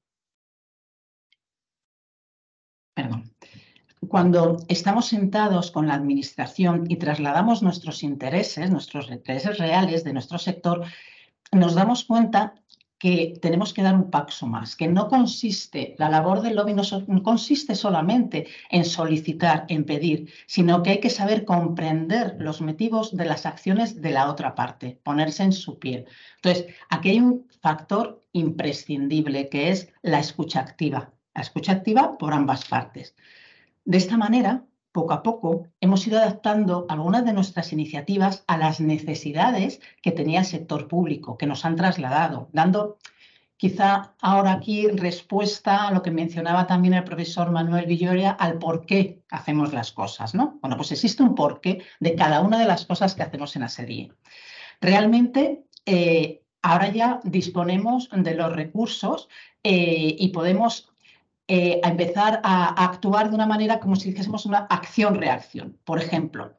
Perdón. Cuando estamos sentados con la administración y trasladamos nuestros intereses, nuestros intereses reales de nuestro sector, nos damos cuenta que tenemos que dar un paso más, que no consiste, la labor del lobby no, so, no consiste solamente en solicitar, en pedir, sino que hay que saber comprender los motivos de las acciones de la otra parte, ponerse en su piel. Entonces, aquí hay un factor imprescindible que es la escucha activa, la escucha activa por ambas partes. De esta manera, poco a poco, hemos ido adaptando algunas de nuestras iniciativas a las necesidades que tenía el sector público, que nos han trasladado, dando quizá ahora aquí respuesta a lo que mencionaba también el profesor Manuel Villoria, al por qué hacemos las cosas, ¿no? Bueno, pues existe un porqué de cada una de las cosas que hacemos en ASEDIE. Realmente, eh, ahora ya disponemos de los recursos eh, y podemos Eh, a empezar a, a actuar de una manera como si dijésemos una acción-reacción. Por ejemplo,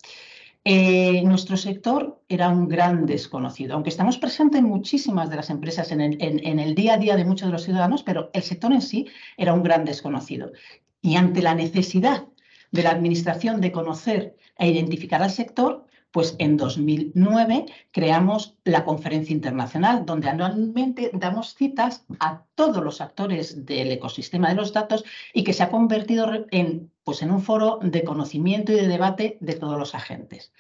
eh, nuestro sector era un gran desconocido, aunque estamos presentes en muchísimas de las empresas, en el, en, en el día a día de muchos de los ciudadanos, pero el sector en sí era un gran desconocido. Y ante la necesidad de la Administración de conocer e identificar al sector, pues en dos mil nueve creamos la Conferencia Internacional, donde anualmente damos citas a todos los actores del ecosistema de los datos y que se ha convertido en, pues en un foro de conocimiento y de debate de todos los agentes.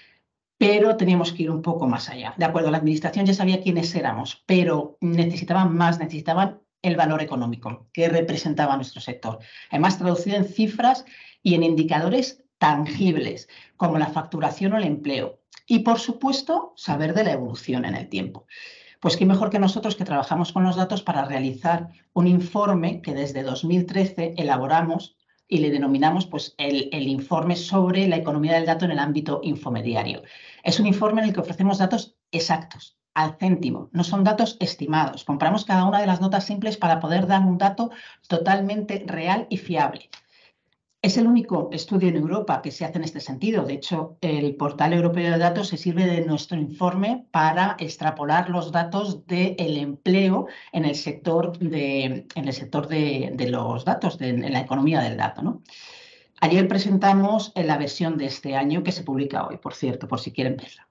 Pero teníamos que ir un poco más allá. De acuerdo, la Administración ya sabía quiénes éramos, pero necesitaban más, necesitaban el valor económico que representaba nuestro sector. Además, traducido en cifras y en indicadores tangibles, como la facturación o el empleo. Y, por supuesto, saber de la evolución en el tiempo. Pues qué mejor que nosotros que trabajamos con los datos para realizar un informe que desde dos mil trece elaboramos y le denominamos pues, el, el informe sobre la economía del dato en el ámbito infomediario. Es un informe en el que ofrecemos datos exactos, al céntimo, no son datos estimados. Compramos cada una de las notas simples para poder dar un dato totalmente real y fiable. Es el único estudio en Europa que se hace en este sentido. De hecho, el Portal Europeo de Datos se sirve de nuestro informe para extrapolar los datos del empleo en el sector de, en el sector de, de los datos, de, en la economía del dato, ¿no? Ayer presentamos la versión de este año que se publica hoy, por cierto, por si quieren verla.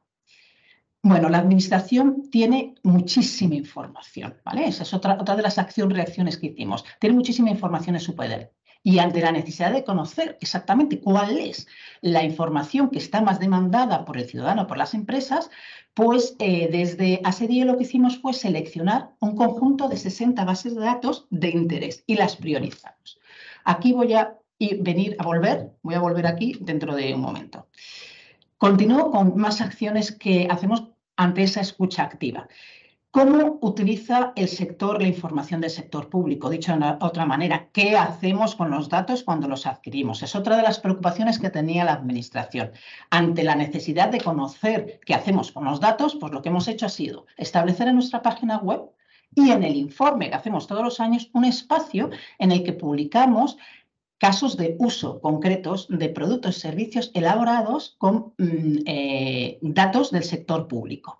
Bueno, la Administración tiene muchísima información, ¿vale? Esa es otra, otra de las acción-reacciones que hicimos. Tiene muchísima información en su poder. Y ante la necesidad de conocer exactamente cuál es la información que está más demandada por el ciudadano, por las empresas, pues eh, desde ASEDIE lo que hicimos fue seleccionar un conjunto de sesenta bases de datos de interés y las priorizamos. Aquí voy a ir, venir a volver, voy a volver aquí dentro de un momento. Continúo con más acciones que hacemos ante esa escucha activa. ¿Cómo utiliza el sector la información del sector público? Dicho de una, otra manera, ¿qué hacemos con los datos cuando los adquirimos? Es otra de las preocupaciones que tenía la Administración. Ante la necesidad de conocer qué hacemos con los datos, pues lo que hemos hecho ha sido establecer en nuestra página web y en el informe que hacemos todos los años un espacio en el que publicamos casos de uso concretos de productos y servicios elaborados con mm, eh, datos del sector público.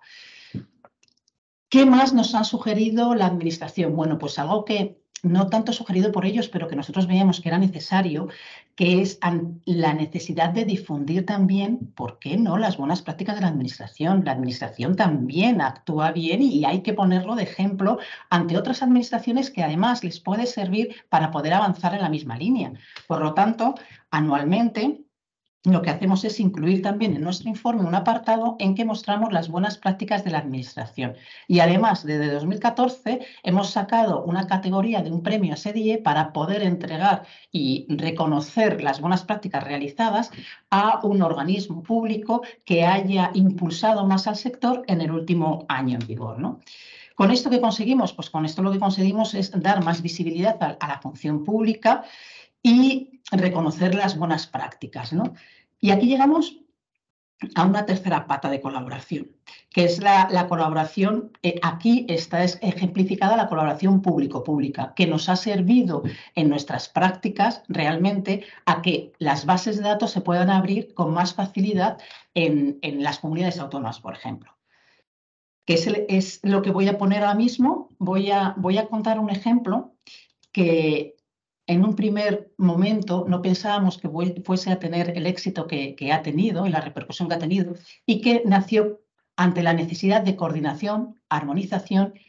¿Qué más nos ha sugerido la Administración? Bueno, pues algo que no tanto sugerido por ellos, pero que nosotros veíamos que era necesario, que es la necesidad de difundir también, ¿por qué no?, las buenas prácticas de la Administración. La Administración también actúa bien y hay que ponerlo de ejemplo ante otras administraciones que además les puede servir para poder avanzar en la misma línea. Por lo tanto, anualmente lo que hacemos es incluir también en nuestro informe un apartado en que mostramos las buenas prácticas de la Administración. Y además, desde dos mil catorce hemos sacado una categoría de un premio ASEDIE para poder entregar y reconocer las buenas prácticas realizadas a un organismo público que haya impulsado más al sector en el último año en vigor, ¿no? ¿Con esto qué conseguimos? Pues con esto lo que conseguimos es dar más visibilidad a, a la función pública y reconocer las buenas prácticas, ¿no? Y aquí llegamos a una tercera pata de colaboración, que es la, la colaboración, eh, aquí está ejemplificada la colaboración público-pública, que nos ha servido en nuestras prácticas realmente a que las bases de datos se puedan abrir con más facilidad en, en las comunidades autónomas, por ejemplo. Que es, el, es lo que voy a poner ahora mismo. Voy a, voy a contar un ejemplo que en un primer momento no pensábamos que fuese a tener el éxito que, que ha tenido y la repercusión que ha tenido, y que nació ante la necesidad de coordinación, armonización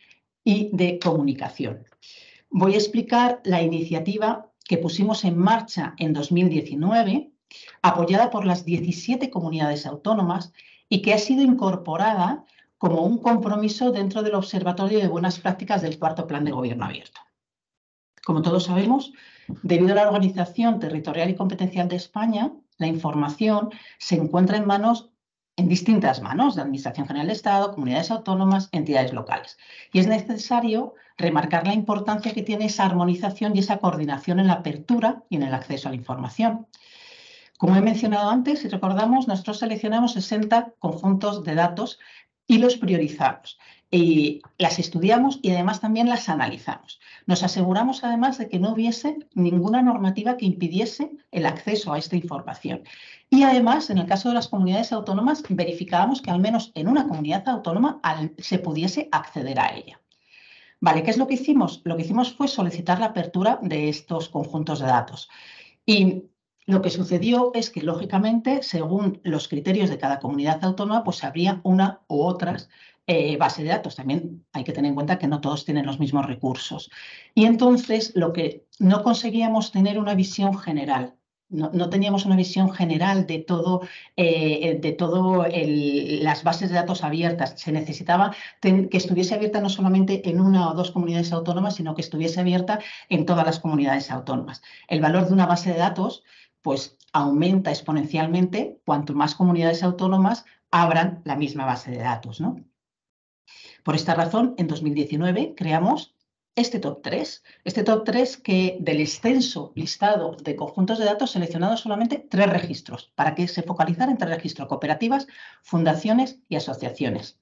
y de comunicación. Voy a explicar la iniciativa que pusimos en marcha en dos mil diecinueve, apoyada por las diecisiete comunidades autónomas y que ha sido incorporada como un compromiso dentro del Observatorio de Buenas Prácticas del Cuarto Plan de Gobierno Abierto. Como todos sabemos, debido a la organización territorial y competencial de España, la información se encuentra en manos, en distintas manos, de Administración General de Estado, comunidades autónomas, entidades locales. Y es necesario remarcar la importancia que tiene esa armonización y esa coordinación en la apertura y en el acceso a la información. Como he mencionado antes, si recordamos, nosotros seleccionamos sesenta conjuntos de datos y los priorizamos. Y las estudiamos y además también las analizamos. Nos aseguramos además de que no hubiese ninguna normativa que impidiese el acceso a esta información. Y además, en el caso de las comunidades autónomas, verificábamos que al menos en una comunidad autónoma se pudiese acceder a ella. Vale, ¿qué es lo que hicimos? Lo que hicimos fue solicitar la apertura de estos conjuntos de datos. Y lo que sucedió es que, lógicamente, según los criterios de cada comunidad autónoma, pues habría una u otras eh, bases de datos. También hay que tener en cuenta que no todos tienen los mismos recursos. Y entonces, lo que no conseguíamos tener una visión general. No, no teníamos una visión general de todo, eh, de todo el, las bases de datos abiertas. Se necesitaba ten, que estuviese abierta no solamente en una o dos comunidades autónomas, sino que estuviese abierta en todas las comunidades autónomas. El valor de una base de datos pues aumenta exponencialmente cuanto más comunidades autónomas abran la misma base de datos, ¿no? Por esta razón, en dos mil diecinueve creamos este top tres. Este top tres que del extenso listado de conjuntos de datos seleccionados solamente tres registros, para que se focalizara en tres registros: cooperativas, fundaciones y asociaciones.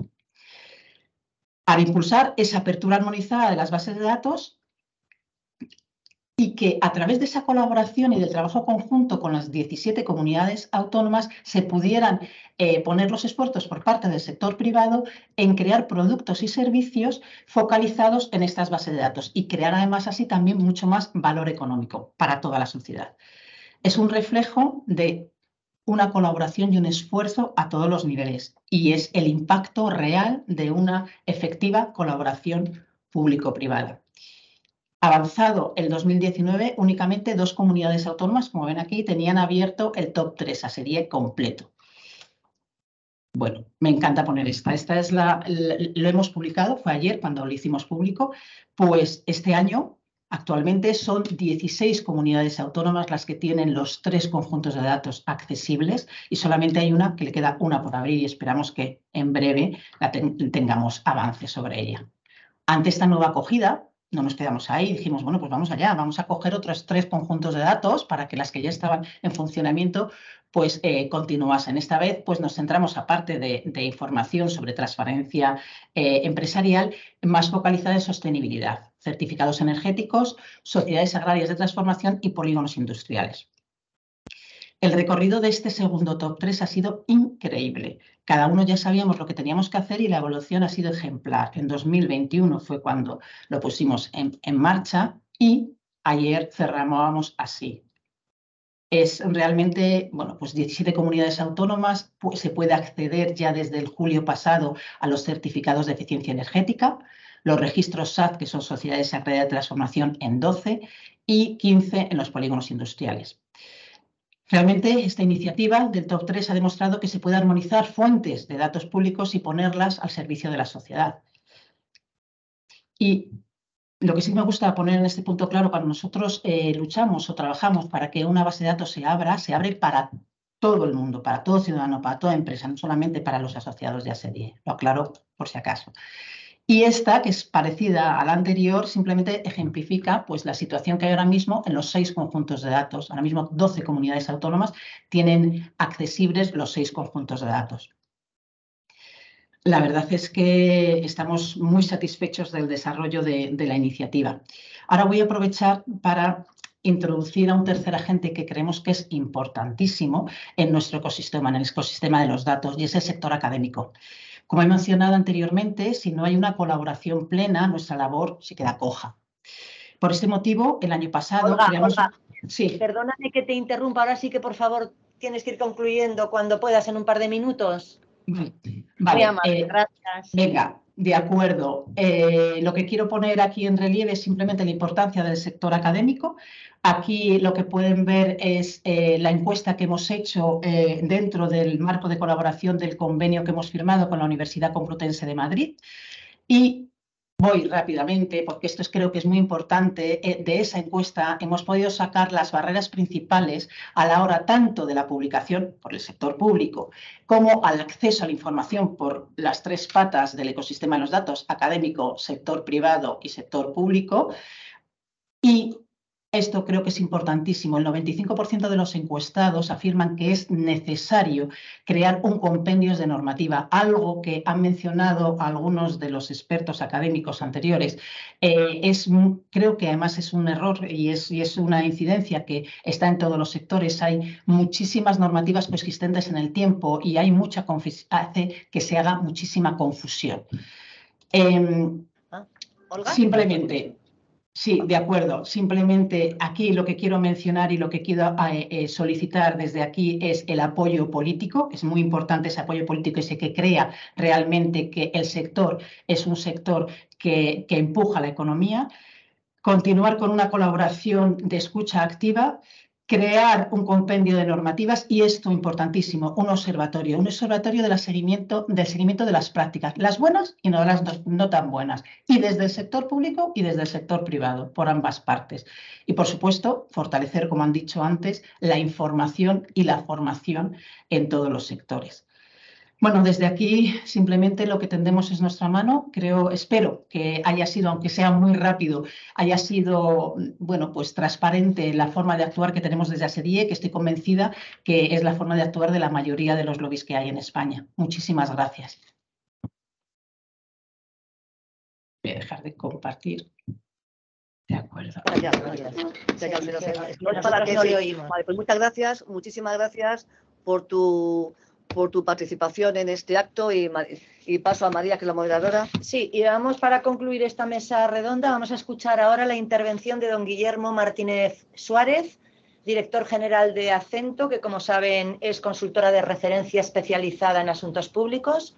Para impulsar esa apertura armonizada de las bases de datos, y que a través de esa colaboración y del trabajo conjunto con las diecisiete comunidades autónomas se pudieran eh, poner los esfuerzos por parte del sector privado en crear productos y servicios focalizados en estas bases de datos y crear además así también mucho más valor económico para toda la sociedad. Es un reflejo de una colaboración y un esfuerzo a todos los niveles y es el impacto real de una efectiva colaboración público-privada. Avanzado el dos mil diecinueve, únicamente dos comunidades autónomas, como ven aquí, tenían abierto el top tres, a serie completo. Bueno, me encanta poner esta. Esta es la, la, lo hemos publicado, fue ayer cuando lo hicimos público, pues este año actualmente son dieciséis comunidades autónomas las que tienen los tres conjuntos de datos accesibles y solamente hay una que le queda una por abrir y esperamos que en breve la ten, tengamos avances sobre ella. Ante esta nueva acogida, no nos quedamos ahí, dijimos, bueno, pues vamos allá, vamos a coger otros tres conjuntos de datos para que las que ya estaban en funcionamiento pues eh, continuasen. Esta vez pues nos centramos, aparte de, de información sobre transparencia eh, empresarial, más focalizada en sostenibilidad, certificados energéticos, sociedades agrarias de transformación y polígonos industriales. El recorrido de este segundo top tres ha sido increíble. Cada uno ya sabíamos lo que teníamos que hacer y la evolución ha sido ejemplar. En dos mil veintiuno fue cuando lo pusimos en, en marcha y ayer cerrábamos así. Es realmente, bueno, pues diecisiete comunidades autónomas, pues se puede acceder ya desde el julio pasado a los certificados de eficiencia energética, los registros S A T, que son sociedades agrarias de transformación, en doce y quince en los polígonos industriales. Realmente esta iniciativa del top tres ha demostrado que se puede armonizar fuentes de datos públicos y ponerlas al servicio de la sociedad. Y lo que sí me gusta poner en este punto claro, cuando nosotros eh, luchamos o trabajamos para que una base de datos se abra, se abre para todo el mundo, para todo ciudadano, para toda empresa, no solamente para los asociados de A S E D I E. Lo aclaro por si acaso. Y esta, que es parecida a la anterior, simplemente ejemplifica pues, la situación que hay ahora mismo en los seis conjuntos de datos. Ahora mismo doce comunidades autónomas tienen accesibles los seis conjuntos de datos. La verdad es que estamos muy satisfechos del desarrollo de, de la iniciativa. Ahora voy a aprovechar para introducir a un tercer agente que creemos que es importantísimo en nuestro ecosistema, en el ecosistema de los datos, y es el sector académico. Como he mencionado anteriormente, si no hay una colaboración plena, nuestra labor se queda coja. Por este motivo, el año pasado Olga, creamos... Olga, sí. Perdóname que te interrumpa, ahora sí que por favor tienes que ir concluyendo cuando puedas en un par de minutos. Vale, Muy amable, eh, gracias. Venga, De acuerdo. Eh, lo que quiero poner aquí en relieve es simplemente la importancia del sector académico. Aquí lo que pueden ver es eh, la encuesta que hemos hecho eh, dentro del marco de colaboración del convenio que hemos firmado con la Universidad Complutense de Madrid. Y voy rápidamente, porque esto es, creo que es muy importante. Eh, de esa encuesta hemos podido sacar las barreras principales a la hora tanto de la publicación por el sector público como al acceso a la información por las tres patas del ecosistema de los datos, académico, sector privado y sector público. Y esto creo que es importantísimo. El noventa y cinco por ciento de los encuestados afirman que es necesario crear un compendio de normativa, algo que han mencionado algunos de los expertos académicos anteriores. Eh, es, creo que además es un error y es, y es una incidencia que está en todos los sectores. Hay muchísimas normativas coexistentes en el tiempo y hay mucha hace que se haga muchísima confusión. Eh, ¿Olga? Simplemente... Sí, de acuerdo. Simplemente aquí lo que quiero mencionar y lo que quiero eh, solicitar desde aquí es el apoyo político. Es muy importante ese apoyo político, ese que crea realmente que el sector es un sector que, que empuja la economía. Continuar con una colaboración de escucha activa, crear un compendio de normativas y esto importantísimo, un observatorio, un observatorio de la seguimiento, del seguimiento de las prácticas, las buenas y no las no tan buenas, y desde el sector público y desde el sector privado, por ambas partes. Y por supuesto, fortalecer, como han dicho antes, la información y la formación en todos los sectores. Bueno, desde aquí simplemente lo que tendemos es nuestra mano. Creo, espero que haya sido, aunque sea muy rápido, haya sido, bueno, pues transparente la forma de actuar que tenemos desde ASEDIE, que estoy convencida que es la forma de actuar de la mayoría de los lobbies que hay en España. Muchísimas gracias. Voy a dejar de compartir. De acuerdo. Ya, ya, ya. Ya, ya, ya, ya, ya. No es para que no sí. le oímos. Vale, pues muchas gracias, muchísimas gracias por tu, por tu participación en este acto y, y paso a María, que es la moderadora. Sí, y vamos para concluir esta mesa redonda, vamos a escuchar ahora la intervención de don Guillermo Martínez Suárez, director general de Acento, que como saben es consultora de referencia especializada en asuntos públicos.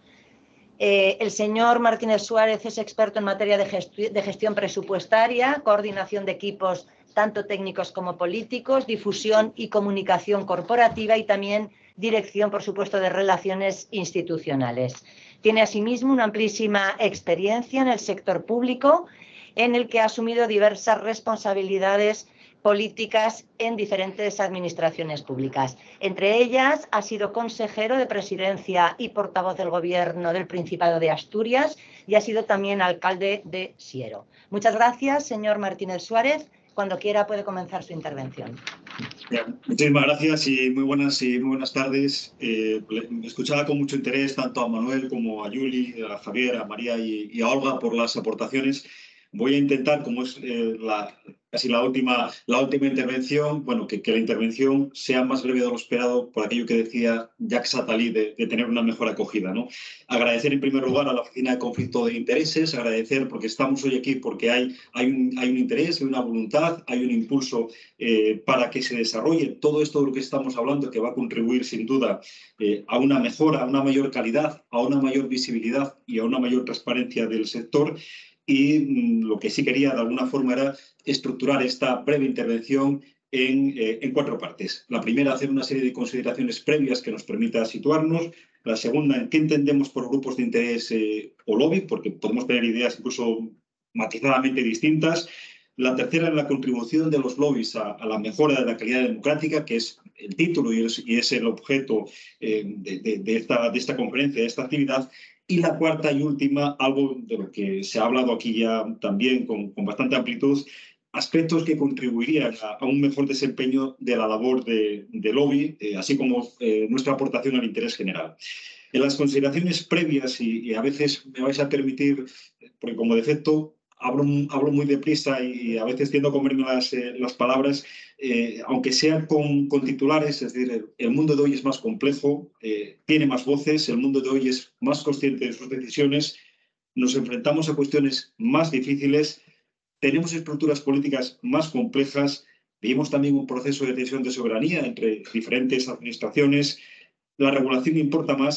Eh, el señor Martínez Suárez es experto en materia de, gesti de gestión presupuestaria, coordinación de equipos tanto técnicos como políticos, difusión y comunicación corporativa y también dirección, por supuesto, de relaciones institucionales. Tiene asimismo una amplísima experiencia en el sector público, en el que ha asumido diversas responsabilidades políticas en diferentes administraciones públicas. Entre ellas, ha sido consejero de Presidencia y portavoz del Gobierno del Principado de Asturias y ha sido también alcalde de Siero. Muchas gracias, señor Martínez Suárez. Cuando quiera puede comenzar su intervención. Bien, muchísimas gracias y muy buenas y muy buenas tardes. Eh, escuchaba con mucho interés tanto a Manuel como a Yuli, a Javier, a María y, y a Olga por las aportaciones. Voy a intentar, como es eh, la, casi la última, la última intervención, bueno, que, que la intervención sea más breve de lo esperado por aquello que decía Jacques Attali de, de tener una mejor acogida, ¿no? Agradecer en primer lugar a la Oficina de Conflicto de Intereses, agradecer porque estamos hoy aquí porque hay, hay, un, hay un interés, hay una voluntad, hay un impulso eh, para que se desarrolle todo esto de lo que estamos hablando, que va a contribuir sin duda eh, a una mejora, a una mayor calidad, a una mayor visibilidad y a una mayor transparencia del sector. Y mmm, lo que sí quería de alguna forma era estructurar esta breve intervención en, eh, en cuatro partes. La primera, hacer una serie de consideraciones previas que nos permita situarnos. La segunda, en qué entendemos por grupos de interés eh, o lobby, porque podemos tener ideas incluso matizadamente distintas. La tercera, en la contribución de los lobbies a, a la mejora de la calidad democrática, que es el título y es, y es el objeto eh, de, de, de, esta, de esta conferencia, de esta actividad. Y la cuarta y última, algo de lo que se ha hablado aquí ya también con, con bastante amplitud, aspectos que contribuirían a, a un mejor desempeño de la labor de, de lobby, eh, así como eh, nuestra aportación al interés general. En las consideraciones previas, y, y a veces me vais a permitir, porque como defecto hablo, hablo muy deprisa y a veces tiendo a comerme las, eh, las palabras, eh, aunque sean con, con titulares, es decir, el, el mundo de hoy es más complejo, eh, tiene más voces, el mundo de hoy es más consciente de sus decisiones, nos enfrentamos a cuestiones más difíciles, tenemos estructuras políticas más complejas, vivimos también un proceso de tensión de soberanía entre diferentes administraciones, la regulación importa más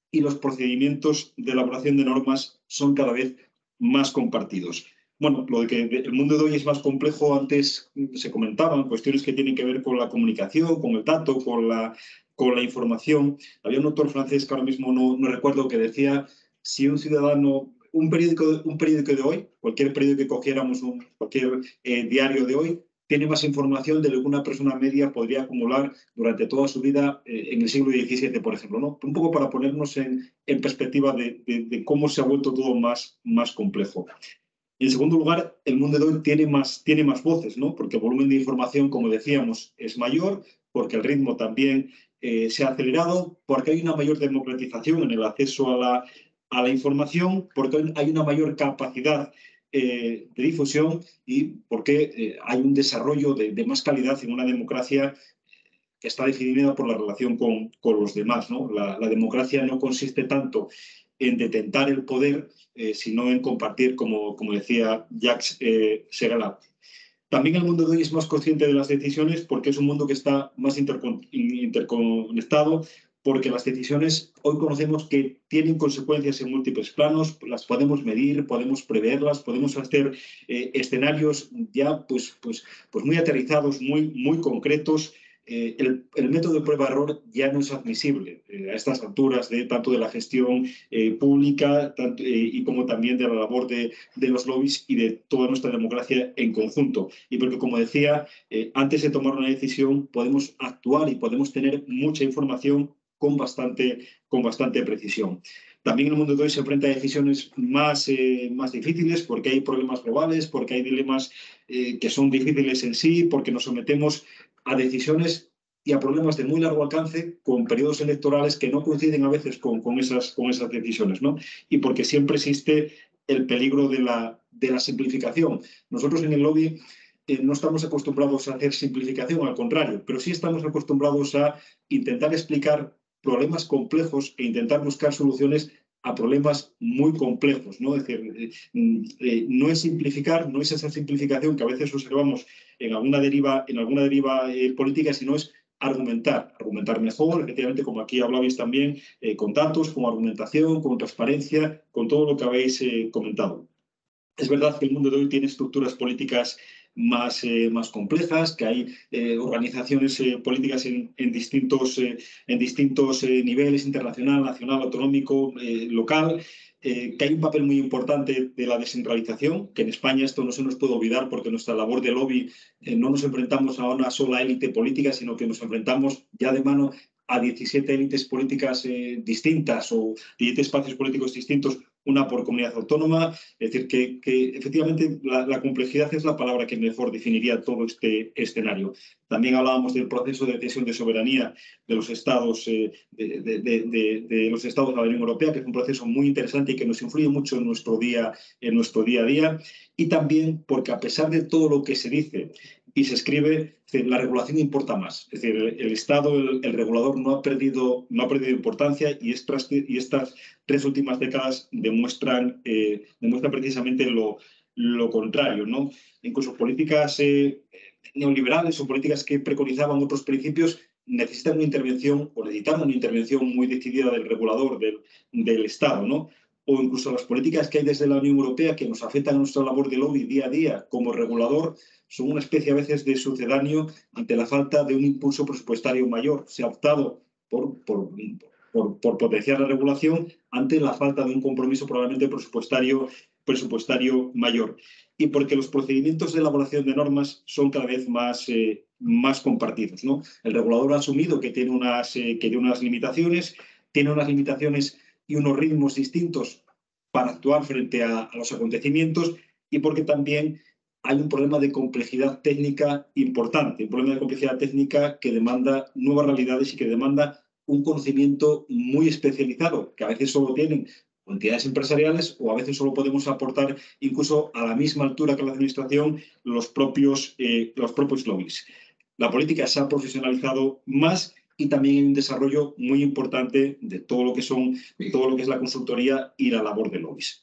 y los procedimientos de elaboración de normas son cada vez más compartidos. Bueno, lo de que el mundo de hoy es más complejo, antes se comentaban cuestiones que tienen que ver con la comunicación, con el dato, con la, con la información. Había un autor francés que ahora mismo no, no recuerdo, que decía, si un ciudadano, un periódico, un periódico de hoy, cualquier periódico que cogiéramos, un, cualquier eh, diario de hoy, tiene más información de lo que una persona media podría acumular durante toda su vida eh, en el siglo diecisiete, por ejemplo, ¿no? Un poco para ponernos en, en perspectiva de, de, de cómo se ha vuelto todo más, más complejo. Y en segundo lugar, el mundo de hoy tiene más, tiene más voces, ¿no? Porque el volumen de información, como decíamos, es mayor, porque el ritmo también eh, se ha acelerado, porque hay una mayor democratización en el acceso a la, a la información, porque hay una mayor capacidad eh, de difusión y porque eh, hay un desarrollo de, de más calidad en una democracia que está definida por la relación con, con los demás, ¿no? La, la democracia no consiste tanto en detentar el poder, eh, sino en compartir, como, como decía Jacques eh, Segala. También el mundo de hoy es más consciente de las decisiones porque es un mundo que está más intercon interconectado, porque las decisiones hoy conocemos que tienen consecuencias en múltiples planos, las podemos medir, podemos preverlas, podemos hacer eh, escenarios ya pues, pues, pues muy aterrizados, muy, muy concretos. Eh, el, el método de prueba-error ya no es admisible eh, a estas alturas de tanto de la gestión eh, pública tanto, eh, y como también de la labor de, de los lobbies y de toda nuestra democracia en conjunto. Y porque, como decía, eh, antes de tomar una decisión podemos actuar y podemos tener mucha información con bastante, con bastante precisión. También el mundo de hoy se enfrenta a decisiones más, eh, más difíciles porque hay problemas globales, porque hay dilemas eh, que son difíciles en sí, porque nos sometemos a decisiones y a problemas de muy largo alcance con periodos electorales que no coinciden a veces con, con, esas, con esas decisiones, ¿no? Y porque siempre existe el peligro de la, de la simplificación. Nosotros en el lobby eh, no estamos acostumbrados a hacer simplificación, al contrario, pero sí estamos acostumbrados a intentar explicar problemas complejos e intentar buscar soluciones a problemas muy complejos, ¿no? Es decir, eh, eh, no es simplificar, no es esa simplificación que a veces observamos en alguna deriva, en alguna deriva eh, política, sino es argumentar, argumentar mejor, efectivamente, como aquí hablabais también, eh, con datos, con argumentación, con transparencia, con todo lo que habéis eh, comentado. Es verdad que el mundo de hoy tiene estructuras políticas más, eh, más complejas, que hay eh, organizaciones eh, políticas en, en distintos, eh, en distintos eh, niveles, internacional, nacional, autonómico, eh, local, eh, que hay un papel muy importante de la descentralización, que en España esto no se nos puede olvidar porque nuestra labor de lobby eh, no nos enfrentamos a una sola élite política, sino que nos enfrentamos ya de mano a diecisiete élites políticas eh, distintas o diecisiete espacios políticos distintos, una por comunidad autónoma. Es decir, que, que efectivamente la, la complejidad es la palabra que mejor definiría todo este escenario. También hablábamos del proceso de cesión de soberanía de los estados, eh, de, de, de, de, de los estados de la Unión Europea, que es un proceso muy interesante y que nos influye mucho en nuestro día, en nuestro día a día. Y también porque, a pesar de todo lo que se dice y se escribe, la regulación importa más. Es decir, el, el Estado, el, el regulador no ha perdido, no ha perdido importancia y estas, y estas tres últimas décadas demuestran, eh, demuestran precisamente lo, lo contrario, ¿no? Incluso políticas eh, neoliberales o políticas que preconizaban otros principios necesitan una intervención o necesitaron una intervención muy decidida del regulador, del, del Estado, ¿no? O incluso las políticas que hay desde la Unión Europea que nos afectan a nuestra labor de lobby día a día como regulador son una especie a veces de sucedáneo ante la falta de un impulso presupuestario mayor. Se ha optado por, por, por, por potenciar la regulación ante la falta de un compromiso probablemente presupuestario, presupuestario mayor. Y porque los procedimientos de elaboración de normas son cada vez más, eh, más compartidos, ¿no? El regulador ha asumido que tiene unas, eh, que tiene unas limitaciones, tiene unas limitaciones y unos ritmos distintos para actuar frente a, a los acontecimientos y porque también hay un problema de complejidad técnica importante, un problema de complejidad técnica que demanda nuevas realidades y que demanda un conocimiento muy especializado, que a veces solo tienen entidades empresariales o a veces solo podemos aportar incluso a la misma altura que la administración los propios, eh, los propios lobbies. La política se ha profesionalizado más y también hay un desarrollo muy importante de todo lo que son, de todo lo que es la consultoría y la labor de lobbies.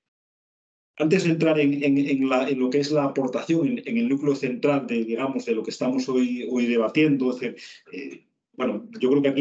Antes de entrar en, en, en, la, en lo que es la aportación, en, en el núcleo central de, digamos, de lo que estamos hoy, hoy debatiendo, es decir, eh, bueno, yo creo que aquí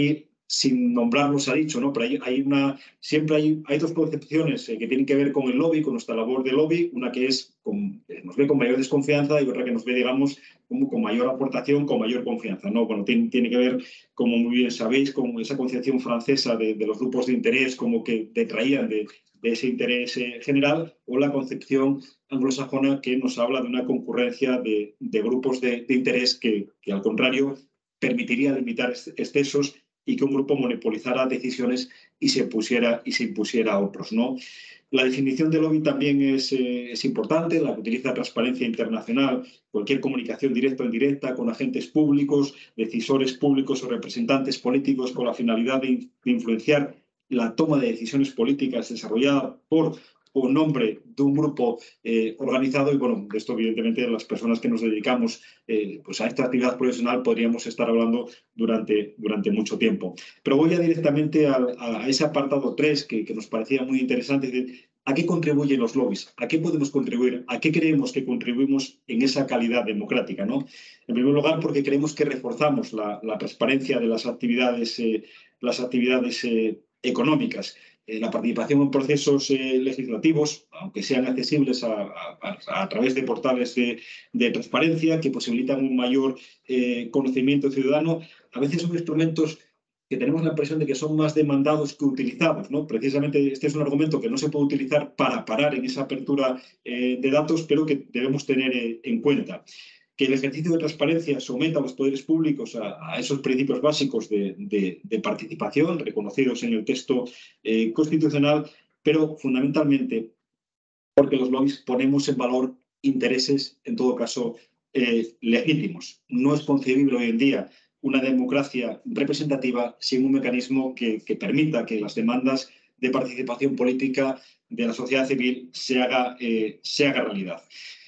sin nombrarlos ha dicho, ¿no? Pero hay, hay una, siempre hay, hay dos concepciones eh, que tienen que ver con el lobby, con nuestra labor de lobby, una que es con, eh, nos ve con mayor desconfianza y otra que nos ve, digamos, como con mayor aportación, con mayor confianza, ¿no? Bueno, tiene, tiene que ver, como muy bien sabéis, con esa concepción francesa de, de los grupos de interés, como que detraían de, de ese interés eh, general, o la concepción anglosajona que nos habla de una concurrencia de, de grupos de, de interés que, que, al contrario, permitiría limitar excesos y que un grupo monopolizara decisiones y se, pusiera, y se impusiera a otros, ¿no? La definición de lobby también es, eh, es importante, la que utiliza transparencia internacional, cualquier comunicación directa o indirecta con agentes públicos, decisores públicos o representantes políticos con la finalidad de, de influenciar la toma de decisiones políticas desarrollada por o nombre de un grupo eh, organizado. Y bueno, de esto evidentemente las personas que nos dedicamos eh, pues a esta actividad profesional podríamos estar hablando durante, durante mucho tiempo. Pero voy ya directamente a, a ese apartado tres que, que nos parecía muy interesante. De, ¿a qué contribuyen los lobbies? ¿A qué podemos contribuir? ¿A qué creemos que contribuimos en esa calidad democrática, ¿no? En primer lugar, porque creemos que reforzamos la, la transparencia de las actividades, eh, las actividades eh, económicas. Eh, la participación en procesos eh, legislativos, aunque sean accesibles a, a, a través de portales de, de transparencia que posibilitan un mayor eh, conocimiento ciudadano, a veces son instrumentos que tenemos la impresión de que son más demandados que utilizados, ¿no? Precisamente este es un argumento que no se puede utilizar para parar en esa apertura eh, de datos, pero que debemos tener eh, en cuenta. Que el ejercicio de transparencia someta a los poderes públicos a, a esos principios básicos de, de, de participación reconocidos en el texto eh, constitucional, pero fundamentalmente porque los lobbies ponemos en valor intereses, en todo caso, eh, legítimos. No es concebible hoy en día una democracia representativa sin un mecanismo que, que permita que las demandas de participación política de la sociedad civil se haga, eh, se haga realidad.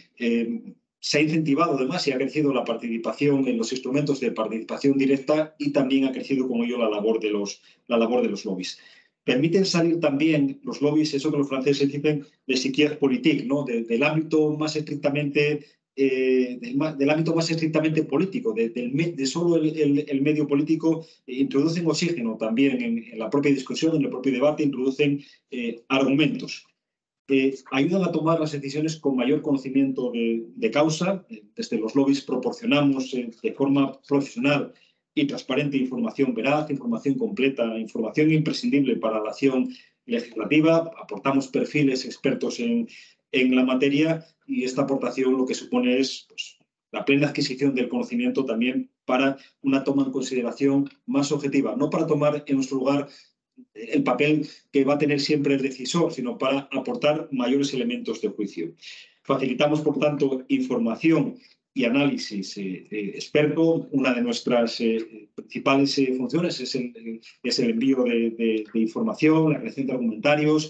Eh, Se ha incentivado además y ha crecido la participación en los instrumentos de participación directa y también ha crecido con ello la labor de los, la labor de los lobbies. Permiten salir también los lobbies, eso que los franceses dicen, de siquier politique, ¿no? de, del ámbito más estrictamente eh, del, del ámbito más estrictamente político, de, del, de solo el, el, el medio político. Eh, introducen oxígeno también en, en la propia discusión, en el propio debate, introducen eh, argumentos. Eh, ayudan a tomar las decisiones con mayor conocimiento de, de causa. Desde los lobbies proporcionamos eh, de forma profesional y transparente información veraz, información completa, información imprescindible para la acción legislativa. Aportamos perfiles expertos en, en la materia y esta aportación lo que supone es pues, la plena adquisición del conocimiento también para una toma en consideración más objetiva, no para tomar en nuestro lugar el papel que va a tener siempre el decisor, sino para aportar mayores elementos de juicio. Facilitamos, por tanto, información y análisis eh, eh, experto. Una de nuestras eh, principales eh, funciones es el, es el envío de, de, de información, la creación de argumentarios,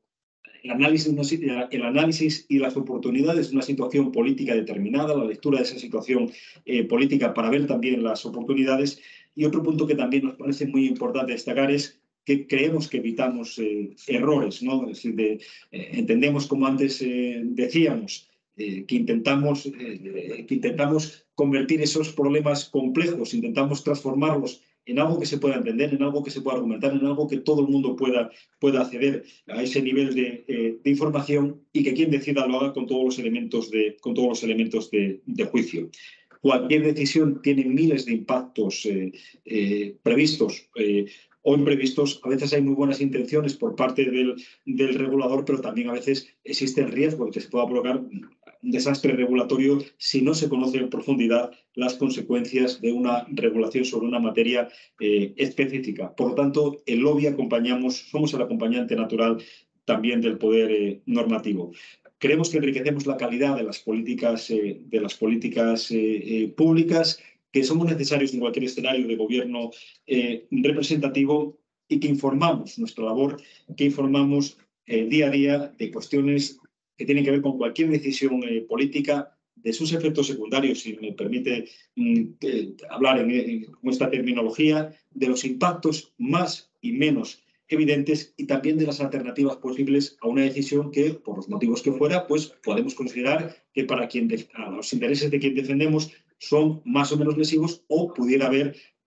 el análisis, el análisis y las oportunidades de una situación política determinada, la lectura de esa situación eh, política para ver también las oportunidades. Y otro punto que también nos parece muy importante destacar es que creemos que evitamos eh, errores, ¿no? Es decir, de, eh, entendemos, como antes eh, decíamos, eh, que, intentamos, eh, que intentamos convertir esos problemas complejos, intentamos transformarlos en algo que se pueda entender, en algo que se pueda argumentar, en algo que todo el mundo pueda, pueda acceder a ese nivel de, eh, de información y que quien decida lo haga con todos los elementos de, con todos los elementos de, de juicio. Cualquier decisión tiene miles de impactos eh, eh, previstos eh, o imprevistos. A veces hay muy buenas intenciones por parte del, del regulador, pero también a veces existe el riesgo de que se pueda provocar un desastre regulatorio si no se conoce en profundidad las consecuencias de una regulación sobre una materia eh, específica. Por lo tanto, el lobby acompañamos, somos el acompañante natural también del poder eh, normativo. Creemos que enriquecemos la calidad de las políticas, eh, de las políticas eh, eh, públicas, que somos necesarios en cualquier escenario de gobierno eh, representativo y que informamos nuestra labor, que informamos eh, día a día de cuestiones que tienen que ver con cualquier decisión eh, política, de sus efectos secundarios, si me permite mm, eh, hablar en, en, con esta terminología, de los impactos más y menos evidentes y también de las alternativas posibles a una decisión que, por los motivos que fuera, pues podemos considerar que para quien de, a los intereses de quien defendemos son más o menos lesivos o pudiera haber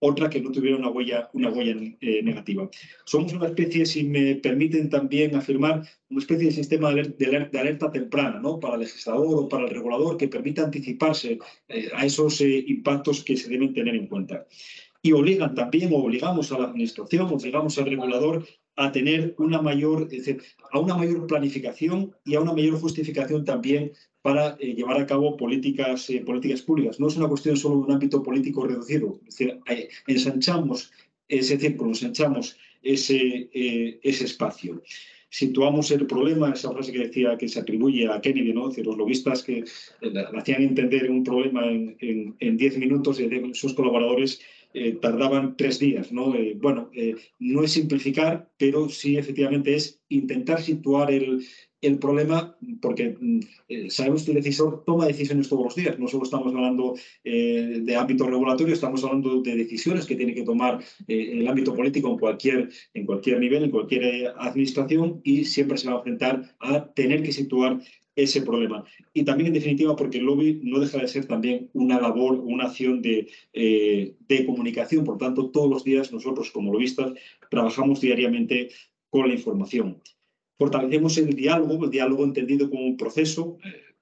otra que no tuviera una huella, una huella eh, negativa. Somos una especie, si me permiten también afirmar, una especie de sistema de alerta, de alerta, de alerta temprana, ¿no? Para el legislador o para el regulador, que permita anticiparse eh, a esos eh, impactos que se deben tener en cuenta. Y obligan también, o obligamos a la administración, obligamos al regulador a tener una mayor, es decir, a una mayor planificación y a una mayor justificación también para eh, llevar a cabo políticas, eh, políticas públicas. No es una cuestión solo de un ámbito político reducido, es decir, eh, ensanchamos ese círculo, ensanchamos ese, eh, ese espacio. Situamos el problema, esa frase que decía que se atribuye a Kennedy, ¿no? Es decir, los lobistas que eh, le hacían entender un problema en, en, en diez minutos y de sus colaboradores Eh, tardaban tres días, ¿no? Eh, bueno, eh, no es simplificar, pero sí efectivamente es intentar situar el, el problema, porque eh, sabemos que el decisor toma decisiones todos los días. No solo estamos hablando eh, de ámbito regulatorio, estamos hablando de decisiones que tiene que tomar eh, el ámbito político en cualquier, en cualquier nivel, en cualquier eh, administración, y siempre se va a enfrentar a tener que situar ese problema. Y también, en definitiva, porque el lobby no deja de ser también una labor, una acción de, eh, de comunicación. Por tanto, todos los días nosotros, como lobistas, trabajamos diariamente con la información. Fortalecemos el diálogo, el diálogo entendido como un proceso.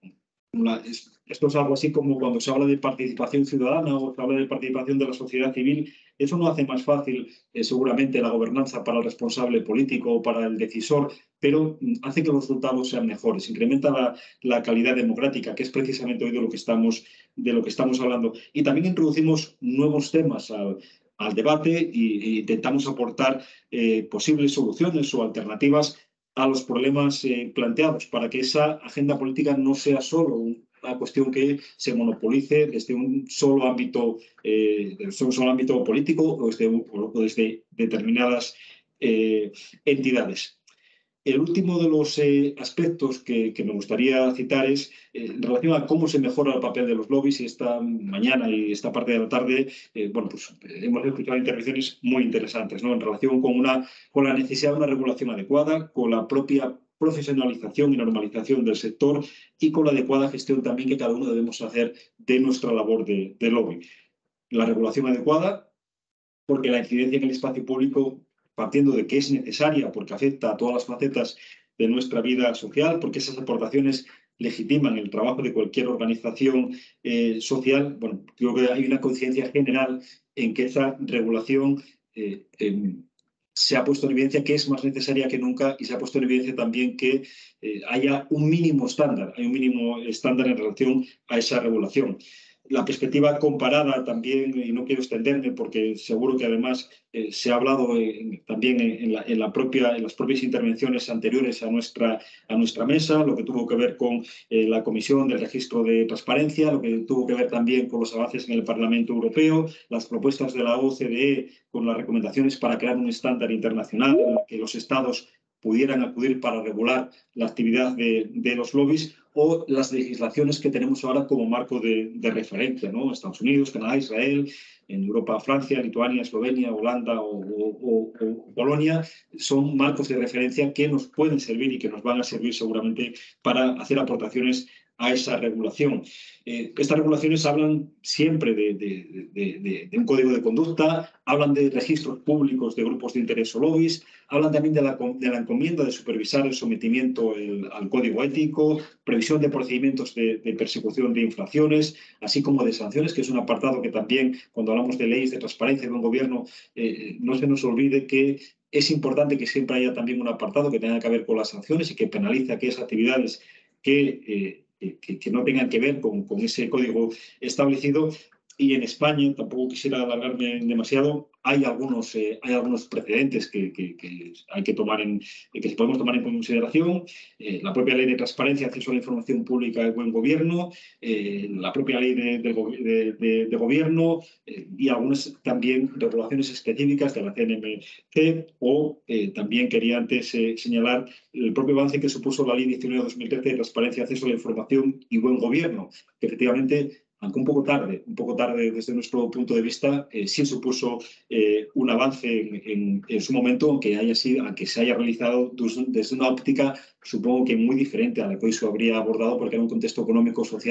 Una, es, esto es algo así como cuando se habla de participación ciudadana o se habla de participación de la sociedad civil. Eso no hace más fácil, eh, seguramente, la gobernanza para el responsable político o para el decisor, pero hace que los resultados sean mejores, incrementa la, la calidad democrática, que es precisamente hoy de lo que estamos, de lo que estamos hablando. Y también introducimos nuevos temas al, al debate e intentamos aportar eh, posibles soluciones o alternativas a los problemas eh, planteados, para que esa agenda política no sea solo una cuestión que se monopolice desde un solo ámbito, eh, desde un solo ámbito político o desde, o desde determinadas eh, entidades. El último de los eh, aspectos que, que me gustaría citar es eh, en relación a cómo se mejora el papel de los lobbies, y esta mañana y esta parte de la tarde, eh, bueno, pues hemos escuchado intervenciones muy interesantes, ¿no? En relación con, una, con la necesidad de una regulación adecuada, con la propia profesionalización y normalización del sector y con la adecuada gestión también que cada uno debemos hacer de nuestra labor de, de lobby. La regulación adecuada, porque la incidencia en el espacio público, partiendo de que es necesaria porque afecta a todas las facetas de nuestra vida social, porque esas aportaciones legitiman el trabajo de cualquier organización eh, social, bueno, creo que hay una conciencia general en que esa regulación eh, eh, se ha puesto en evidencia que es más necesaria que nunca, y se ha puesto en evidencia también que eh, haya un mínimo estándar, hay un mínimo estándar en relación a esa regulación. La perspectiva comparada también, y no quiero extenderme porque seguro que además eh, se ha hablado eh, también en, la, en, la propia, en las propias intervenciones anteriores a nuestra, a nuestra mesa, lo que tuvo que ver con eh, la Comisión del Registro de Transparencia, lo que tuvo que ver también con los avances en el Parlamento Europeo, las propuestas de la O C D E con las recomendaciones para crear un estándar internacional en el que los Estados pudieran acudir para regular la actividad de, de los lobbies, o las legislaciones que tenemos ahora como marco de, de referencia, ¿no? Estados Unidos, Canadá, Israel, en Europa, Francia, Lituania, Eslovenia, Holanda o, o, o Polonia, son marcos de referencia que nos pueden servir y que nos van a servir seguramente para hacer aportaciones a esa regulación. Eh, estas regulaciones hablan siempre de, de, de, de, de un código de conducta, hablan de registros públicos de grupos de interés o lobbies, hablan también de la, de la encomienda de supervisar el sometimiento el, al código ético, previsión de procedimientos de, de persecución de infracciones, así como de sanciones, que es un apartado que también, cuando hablamos de leyes de transparencia de un gobierno, eh, no se nos olvide que es importante que siempre haya también un apartado que tenga que ver con las sanciones y que penalice aquellas actividades que, eh, que, que no tengan que ver con, con ese código establecido. Y en España, tampoco quisiera alargarme demasiado, hay algunos, eh, hay algunos precedentes que, que, que hay que tomar en, que podemos tomar en consideración. Eh, la propia Ley de Transparencia, Acceso a la Información Pública y Buen Gobierno, eh, la propia Ley de, de, de, de, de Gobierno eh, y algunas también regulaciones específicas de la C N M C, o eh, también quería antes eh, señalar el propio avance que supuso la Ley diecinueve de dos mil trece de Transparencia, Acceso a la Información y Buen Gobierno, que efectivamente, aunque un poco tarde, un poco tarde desde nuestro punto de vista, eh, sí supuso eh, un avance en, en, en su momento, aunque, haya sido, aunque se haya realizado desde una óptica, supongo que muy diferente a la que hoy se habría abordado, porque era un contexto económico, social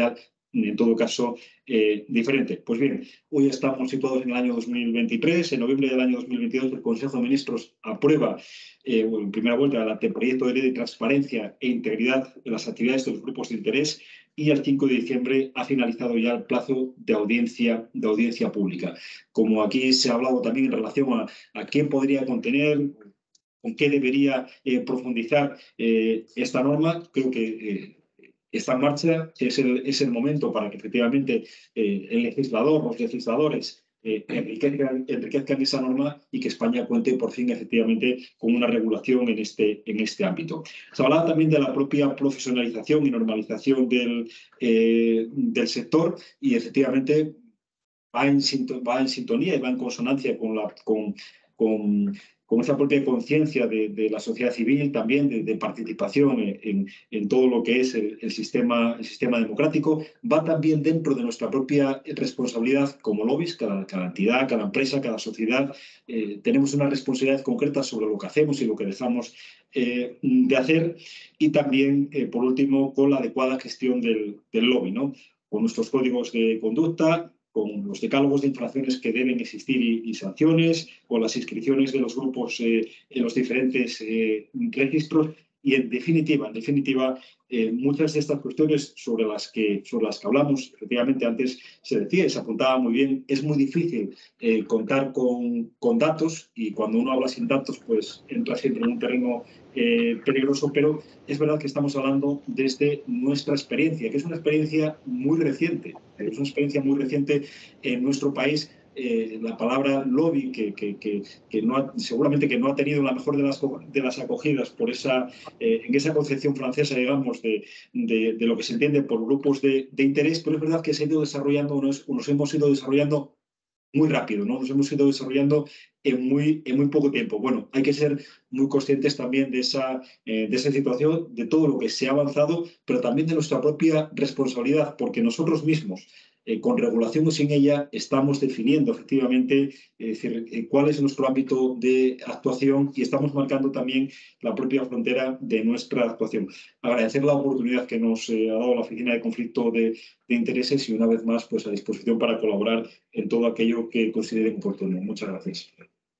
en todo caso, eh, diferente. Pues bien, hoy estamos situados en el año dos mil veintitrés. En noviembre del año dos mil veintidós, el Consejo de Ministros aprueba eh, en primera vuelta el anteproyecto de ley de transparencia e integridad de las actividades de los grupos de interés, y el cinco de diciembre ha finalizado ya el plazo de audiencia, de audiencia pública. Como aquí se ha hablado también en relación a, a quién podría contener, con qué debería eh, profundizar eh, esta norma, creo que eh, está en marcha. Es el, es el momento para que efectivamente eh, el legislador, los legisladores eh, enriquezcan, enriquezcan esa norma y que España cuente por fin efectivamente con una regulación en este, en este ámbito. Se hablaba también de la propia profesionalización y normalización del, eh, del sector, y efectivamente va en, va en sintonía y va en consonancia con, la, con, con, con esa propia conciencia de, de la sociedad civil, también de, de participación en, en todo lo que es el, el, sistema, el sistema democrático. Va también dentro de nuestra propia responsabilidad como lobbies, cada, cada entidad, cada empresa, cada sociedad. Eh, tenemos una responsabilidad concreta sobre lo que hacemos y lo que dejamos eh, de hacer, y también, eh, por último, con la adecuada gestión del, del lobby, ¿no? Con nuestros códigos de conducta, con los decálogos de infracciones que deben existir y, y sanciones, con las inscripciones de los grupos eh, en los diferentes eh, registros, y en definitiva, en definitiva eh, muchas de estas cuestiones sobre las, que, sobre las que hablamos, efectivamente antes se decía y se apuntaba muy bien, es muy difícil eh, contar con, con datos, y cuando uno habla sin datos pues entra siempre en un terreno eh, peligroso, pero es verdad que estamos hablando desde nuestra experiencia, que es una experiencia muy reciente, es una experiencia muy reciente en nuestro país. Eh, la palabra lobby, que, que, que, que no ha, seguramente que no ha tenido la mejor de las, de las acogidas por esa, eh, en esa concepción francesa, digamos, de, de, de lo que se entiende por grupos de, de interés, pero es verdad que se ha ido desarrollando, nos, nos hemos ido desarrollando muy rápido, ¿no? Nos hemos ido desarrollando en muy, en muy poco tiempo. Bueno, hay que ser muy conscientes también de esa, eh, de esa situación, de todo lo que se ha avanzado, pero también de nuestra propia responsabilidad, porque nosotros mismos, eh, con regulación o sin ella, estamos definiendo efectivamente eh, decir, eh, cuál es nuestro ámbito de actuación, y estamos marcando también la propia frontera de nuestra actuación. Agradecer la oportunidad que nos eh, ha dado la Oficina de Conflicto de, de Intereses, y una vez más pues a disposición para colaborar en todo aquello que consideren oportuno. Muchas gracias.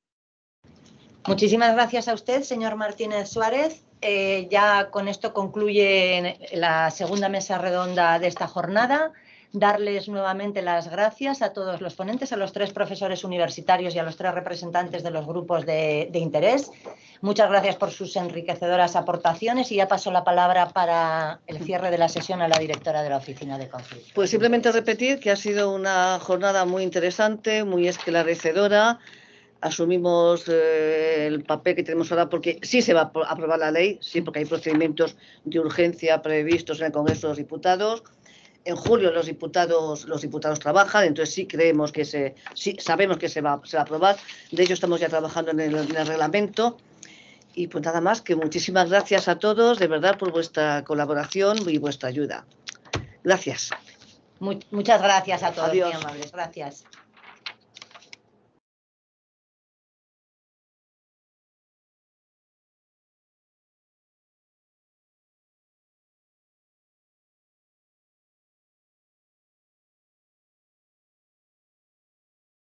Muchísimas gracias a usted, señor Martínez Suárez. Eh, ya con esto concluye la segunda mesa redonda de esta jornada. Darles nuevamente las gracias a todos los ponentes, a los tres profesores universitarios y a los tres representantes de los grupos de, de interés. Muchas gracias por sus enriquecedoras aportaciones, y ya paso la palabra para el cierre de la sesión a la directora de la Oficina de Conflictos. Pues simplemente repetir que ha sido una jornada muy interesante, muy esclarecedora. Asumimos eh, el papel que tenemos ahora, porque sí se va a aprobar la ley, sí, porque hay procedimientos de urgencia previstos en el Congreso de los Diputados. En julio los diputados, los diputados trabajan, entonces sí creemos que se, sí sabemos que se va, se va a aprobar. De hecho, estamos ya trabajando en el, en el reglamento. Y pues nada más, que muchísimas gracias a todos, de verdad, por vuestra colaboración y vuestra ayuda. Gracias. Muchas gracias a todos, Adiós. muy amables. Gracias.